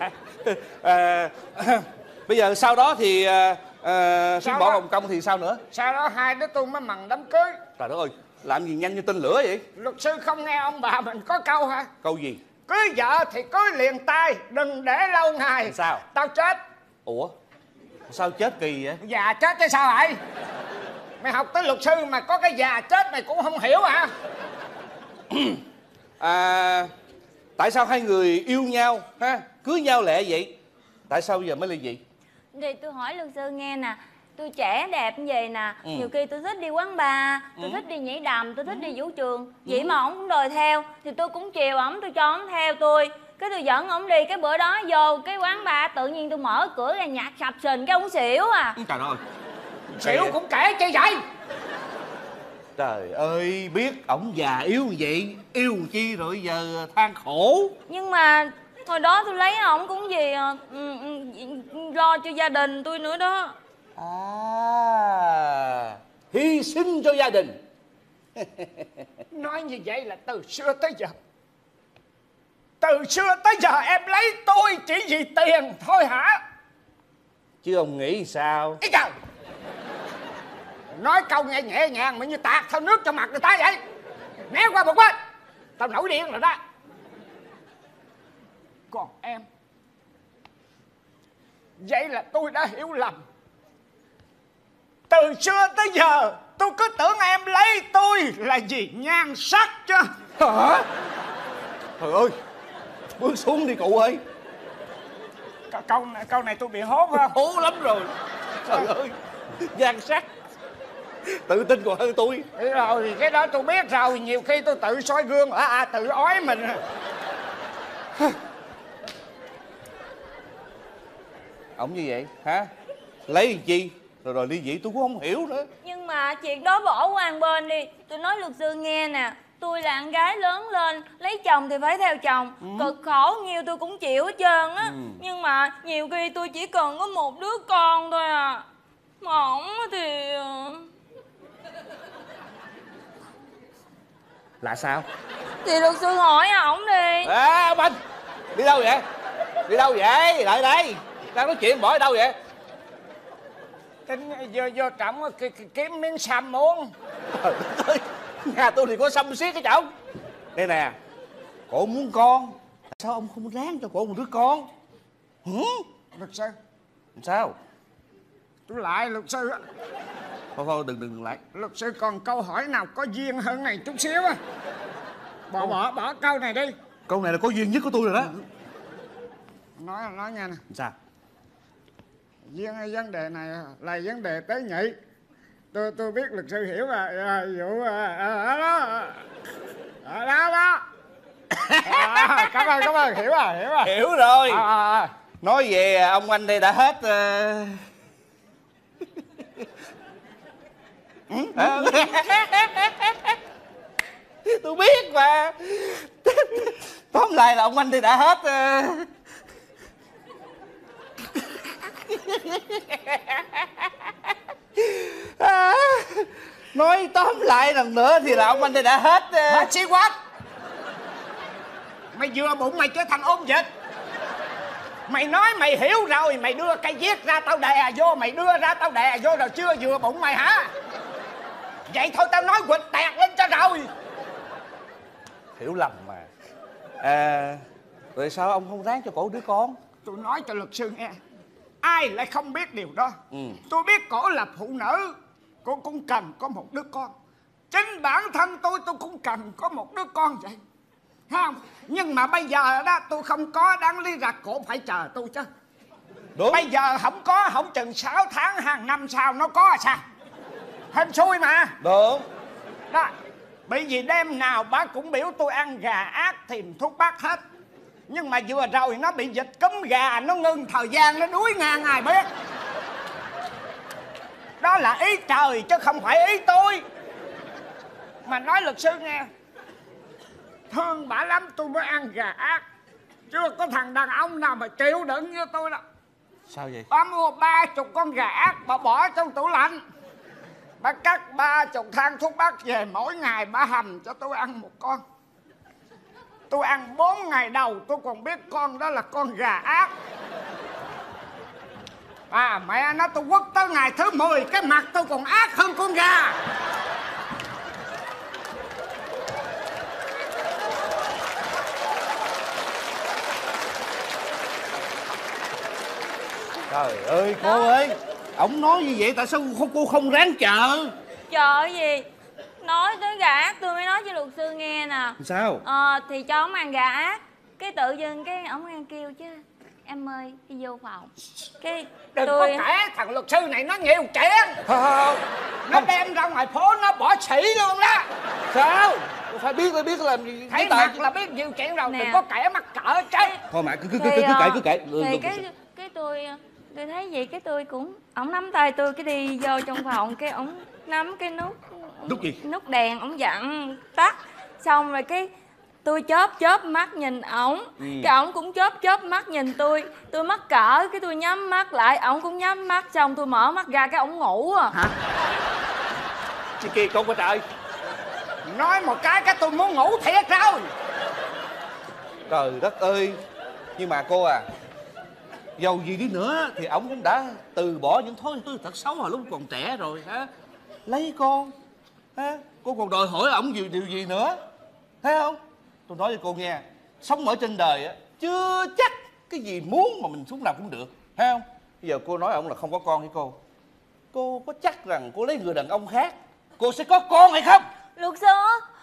Bây giờ sau đó thì khi bỏ Hồng Kông thì sao nữa? Sau đó hai đứa tôi mới mần đám cưới. Trời đất ơi, làm gì nhanh như tên lửa vậy? Luật sư không nghe ông bà mình có câu hả? Câu gì? Cưới vợ thì cưới liền tay, đừng để lâu ngày. Sao? Tao chết. Ủa? Sao chết kỳ vậy? Già chết chứ sao vậy? Mày học tới luật sư mà có cái già chết mày cũng không hiểu hả? Tại sao hai người yêu nhau ha, cưới nhau lẹ vậy? Tại sao bây giờ mới ly dị? Thì tôi hỏi luật sư nghe nè, tôi trẻ đẹp như vậy nè, nhiều khi tôi thích đi quán bar, tôi thích đi nhảy đầm, tôi thích đi vũ trường, vậy mà ổng cũng đòi theo, thì tôi cũng chiều ổng, tôi cho ổng theo tôi. Cái tôi dẫn ổng đi, cái bữa đó vô cái quán bar tự nhiên tôi mở cửa ra nhạc sập sình cái ổng xỉu à. Trời ơi, xỉu cũng kể chi vậy? Trời ơi, biết ổng già yếu vậy, yêu chi rồi giờ than khổ. Nhưng mà hồi đó tôi lấy ổng cũng gì lo cho gia đình tôi nữa đó. Hy sinh cho gia đình. Nói như vậy là từ xưa tới giờ, từ xưa tới giờ em lấy tôi chỉ vì tiền thôi hả? Chứ ông nghĩ sao? Ý trời, nói câu nghe nhẹ nhàng mà như tạt thao nước cho mặt người ta vậy. Né qua một bên, tao nổi điên rồi đó. Còn em, vậy là tôi đã hiểu lầm. Từ xưa tới giờ tôi cứ tưởng em lấy tôi là vì nhan sắc chứ. Hả? Trời ơi, bước xuống đi cụ ơi. Câu này tôi bị hốt không? Hố lắm rồi. Trời ơi, nhan sắc tự tin còn hơn tôi. Rồi thì cái đó tôi biết rồi. Nhiều khi tôi tự soi gương tự ói mình. Ổng như vậy hả? Lấy làm chi? Rồi ly dị tôi cũng không hiểu nữa. Nhưng mà chuyện đó bỏ qua một bên đi. Tôi nói luật sư nghe nè, tôi là con gái lớn lên, lấy chồng thì phải theo chồng. Cực khổ nhiều tôi cũng chịu hết trơn á. Nhưng mà nhiều khi tôi chỉ cần có một đứa con thôi à. Mà ổng thì... Là sao? Thì luật sư hỏi ổng đi. Ông anh, đi đâu vậy? Đi đâu vậy? Lại đây. Đang nói chuyện bỏ đi đâu vậy? Tính vô trọng kiếm miếng xăm uống. Trời ơi, nhà tôi thì có xăm xiết cái chồng. Đây nè, cổ muốn con, sao ông không ráng cho cổ một đứa con? Luật sư. Sao? Tôi lại luật sư á. Thôi đừng lại. Luật sư còn câu hỏi nào có duyên hơn này chút xíu á. Bỏ câu này đi. Câu này là có duyên nhất của tôi rồi đó. Nói nghe nè. Sao? Vấn đề này là vấn đề tế nhị. Tôi biết luật sư hiểu mà. Vụ đó. Cảm ơn, hiểu rồi. Hiểu rồi. Nói về ông anh đây đã hết tôi biết mà. Tóm lại là ông anh đây đã hết nói tóm lại lần nữa thì là ông anh đây đã hết Hết xí quát. Mày vừa bụng mày trở thành ôn dịch. Mày nói mày hiểu rồi, mày đưa cây viết ra tao đè vô, mày đưa ra tao đè vô rồi chưa vừa bụng mày hả? Vậy thôi tao nói quỵt tẹt lên cho rồi. Hiểu lầm mà. Rồi sao ông không ráng cho cổ đứa con? Tôi nói cho luật sư nghe, ai lại không biết điều đó. Tôi biết cổ là phụ nữ, cô cũng cần có một đứa con. Chính bản thân tôi cũng cần có một đứa con vậy, không? Nhưng mà bây giờ đó tôi không có, đáng lý ra cổ phải chờ tôi chứ. Đúng. Bây giờ không có, không chừng 6 tháng hàng năm sau nó có sao? Hên xui mà. Đúng. Đó, bởi vì đêm nào bác cũng biểu tôi ăn gà ác tìm thuốc bắc hết. Nhưng mà vừa rồi nó bị dịch cúm gà, nó ngưng thời gian, nó đuối ngang ai biết. Đó là ý trời chứ không phải ý tôi. Mà nói luật sư nghe, thương bả lắm tôi mới ăn gà ác. Chưa có thằng đàn ông nào mà chịu đựng như tôi đâu. Sao vậy? Bà mua 30 con gà ác, bà bỏ trong tủ lạnh. Bà cắt 30 thang thuốc bắc về, mỗi ngày bà hầm cho tôi ăn 1 con. Tôi ăn 4 ngày đầu tôi còn biết con đó là con gà ác. Mẹ nó tôi quất tới ngày thứ 10 cái mặt tôi còn ác hơn con gà. Trời ơi cô ơi, ổng nói như vậy tại sao cô không ráng chờ? Trời gì? Nói tới gà ác tôi mới nói cho luật sư nghe nè. Sao? Thì cho ổng ăn gà ác, cái tự dưng cái ổng ăn kêu chứ em ơi đi vô phòng. Cái đừng tôi... có kể thằng luật sư này nó nhiều chuyện. Không. Nó đem ra ngoài phố nó bỏ xỉ luôn đó. Sao? Phải biết làm gì. Thấy mặt là biết nhiều chuyện rồi. Nè. Đừng có kể mắc cỡ chứ. Thôi mà cứ kể. Thì cái tôi thấy vậy cái tôi cũng ổng nắm tay tôi cái đi vô trong phòng, cái ổng nắm cái nút đèn ổng dặn tắt, xong rồi cái tôi chớp mắt nhìn ổng, cái ổng cũng chớp mắt nhìn tôi mắc cỡ cái tôi nhắm mắt lại, ổng cũng nhắm mắt, xong tôi mở mắt ra cái ổng ngủ à. Hả? Chị kia con có trời. Nói một cái tôi muốn ngủ thiệt rồi. Trời đất ơi. Nhưng mà cô à, dầu gì đi nữa thì ổng cũng đã từ bỏ những thói thật xấu hồi lúc còn trẻ rồi hả? Lấy con hả? Cô còn đòi hỏi ổng điều gì nữa, thấy không? Tôi nói cho cô nghe, sống ở trên đời á chưa chắc cái gì muốn mà mình lúc nào cũng được, thấy không? Bây giờ cô nói ổng là không có con với cô có chắc rằng cô lấy người đàn ông khác cô sẽ có con hay không? Luật sư,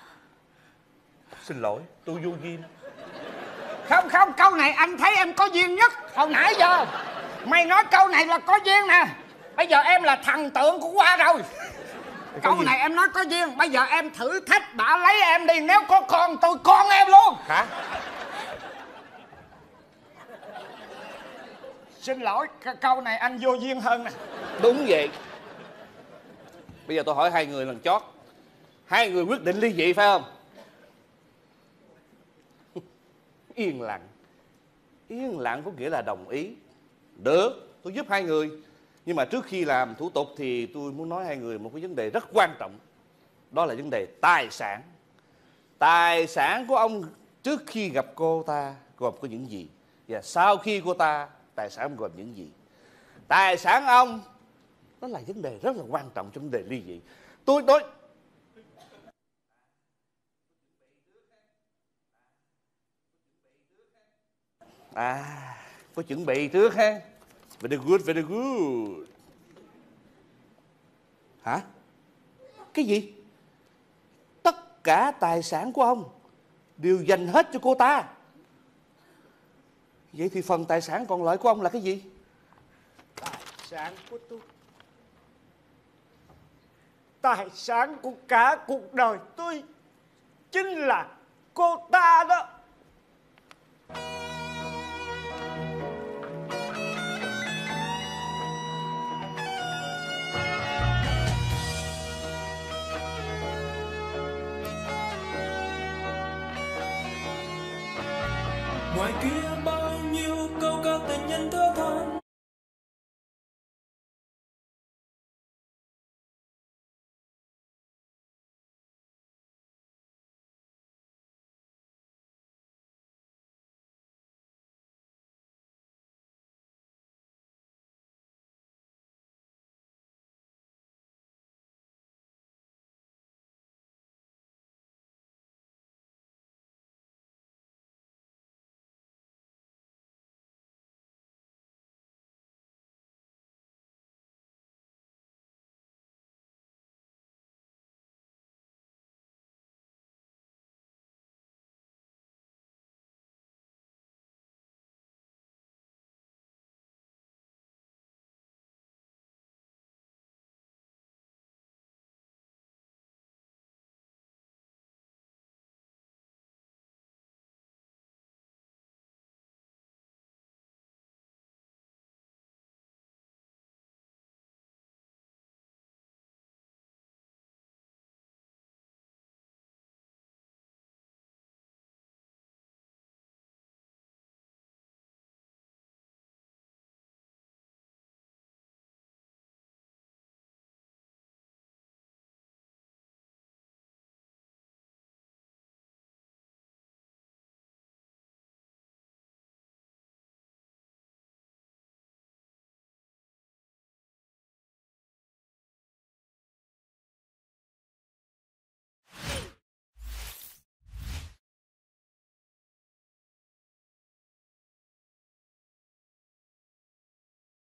xin lỗi tôi vô duyên. Không, câu này anh thấy em có duyên nhất hồi nãy giờ. Mày nói câu này là có duyên nè. Bây giờ em là thần tượng của Hoa rồi. Câu này em nói có duyên. Bây giờ em thử thách bả lấy em đi. Nếu có con tôi con em luôn. Hả? Xin lỗi, câu này anh vô duyên hơn nè. Đúng vậy. Bây giờ tôi hỏi hai người lần chót, hai người quyết định ly dị phải không? Yên lặng có nghĩa là đồng ý. Được, tôi giúp hai người. Nhưng mà trước khi làm thủ tục thì tôi muốn nói hai người một cái vấn đề rất quan trọng. Đó là vấn đề tài sản. Tài sản của ông trước khi gặp cô ta gồm có những gì? Và sau khi cô ta, tài sản gồm những gì? Tài sản ông, đó là vấn đề rất là quan trọng trong vấn đề ly dị. Tôi nói có chuẩn bị trước ha. Very good. Hả? Cái gì? Tất cả tài sản của ông đều dành hết cho cô ta. Vậy thì phần tài sản còn lại của ông là cái gì? Tài sản của tôi, tài sản của cả cuộc đời tôi chính là cô ta đó. Ngoài kia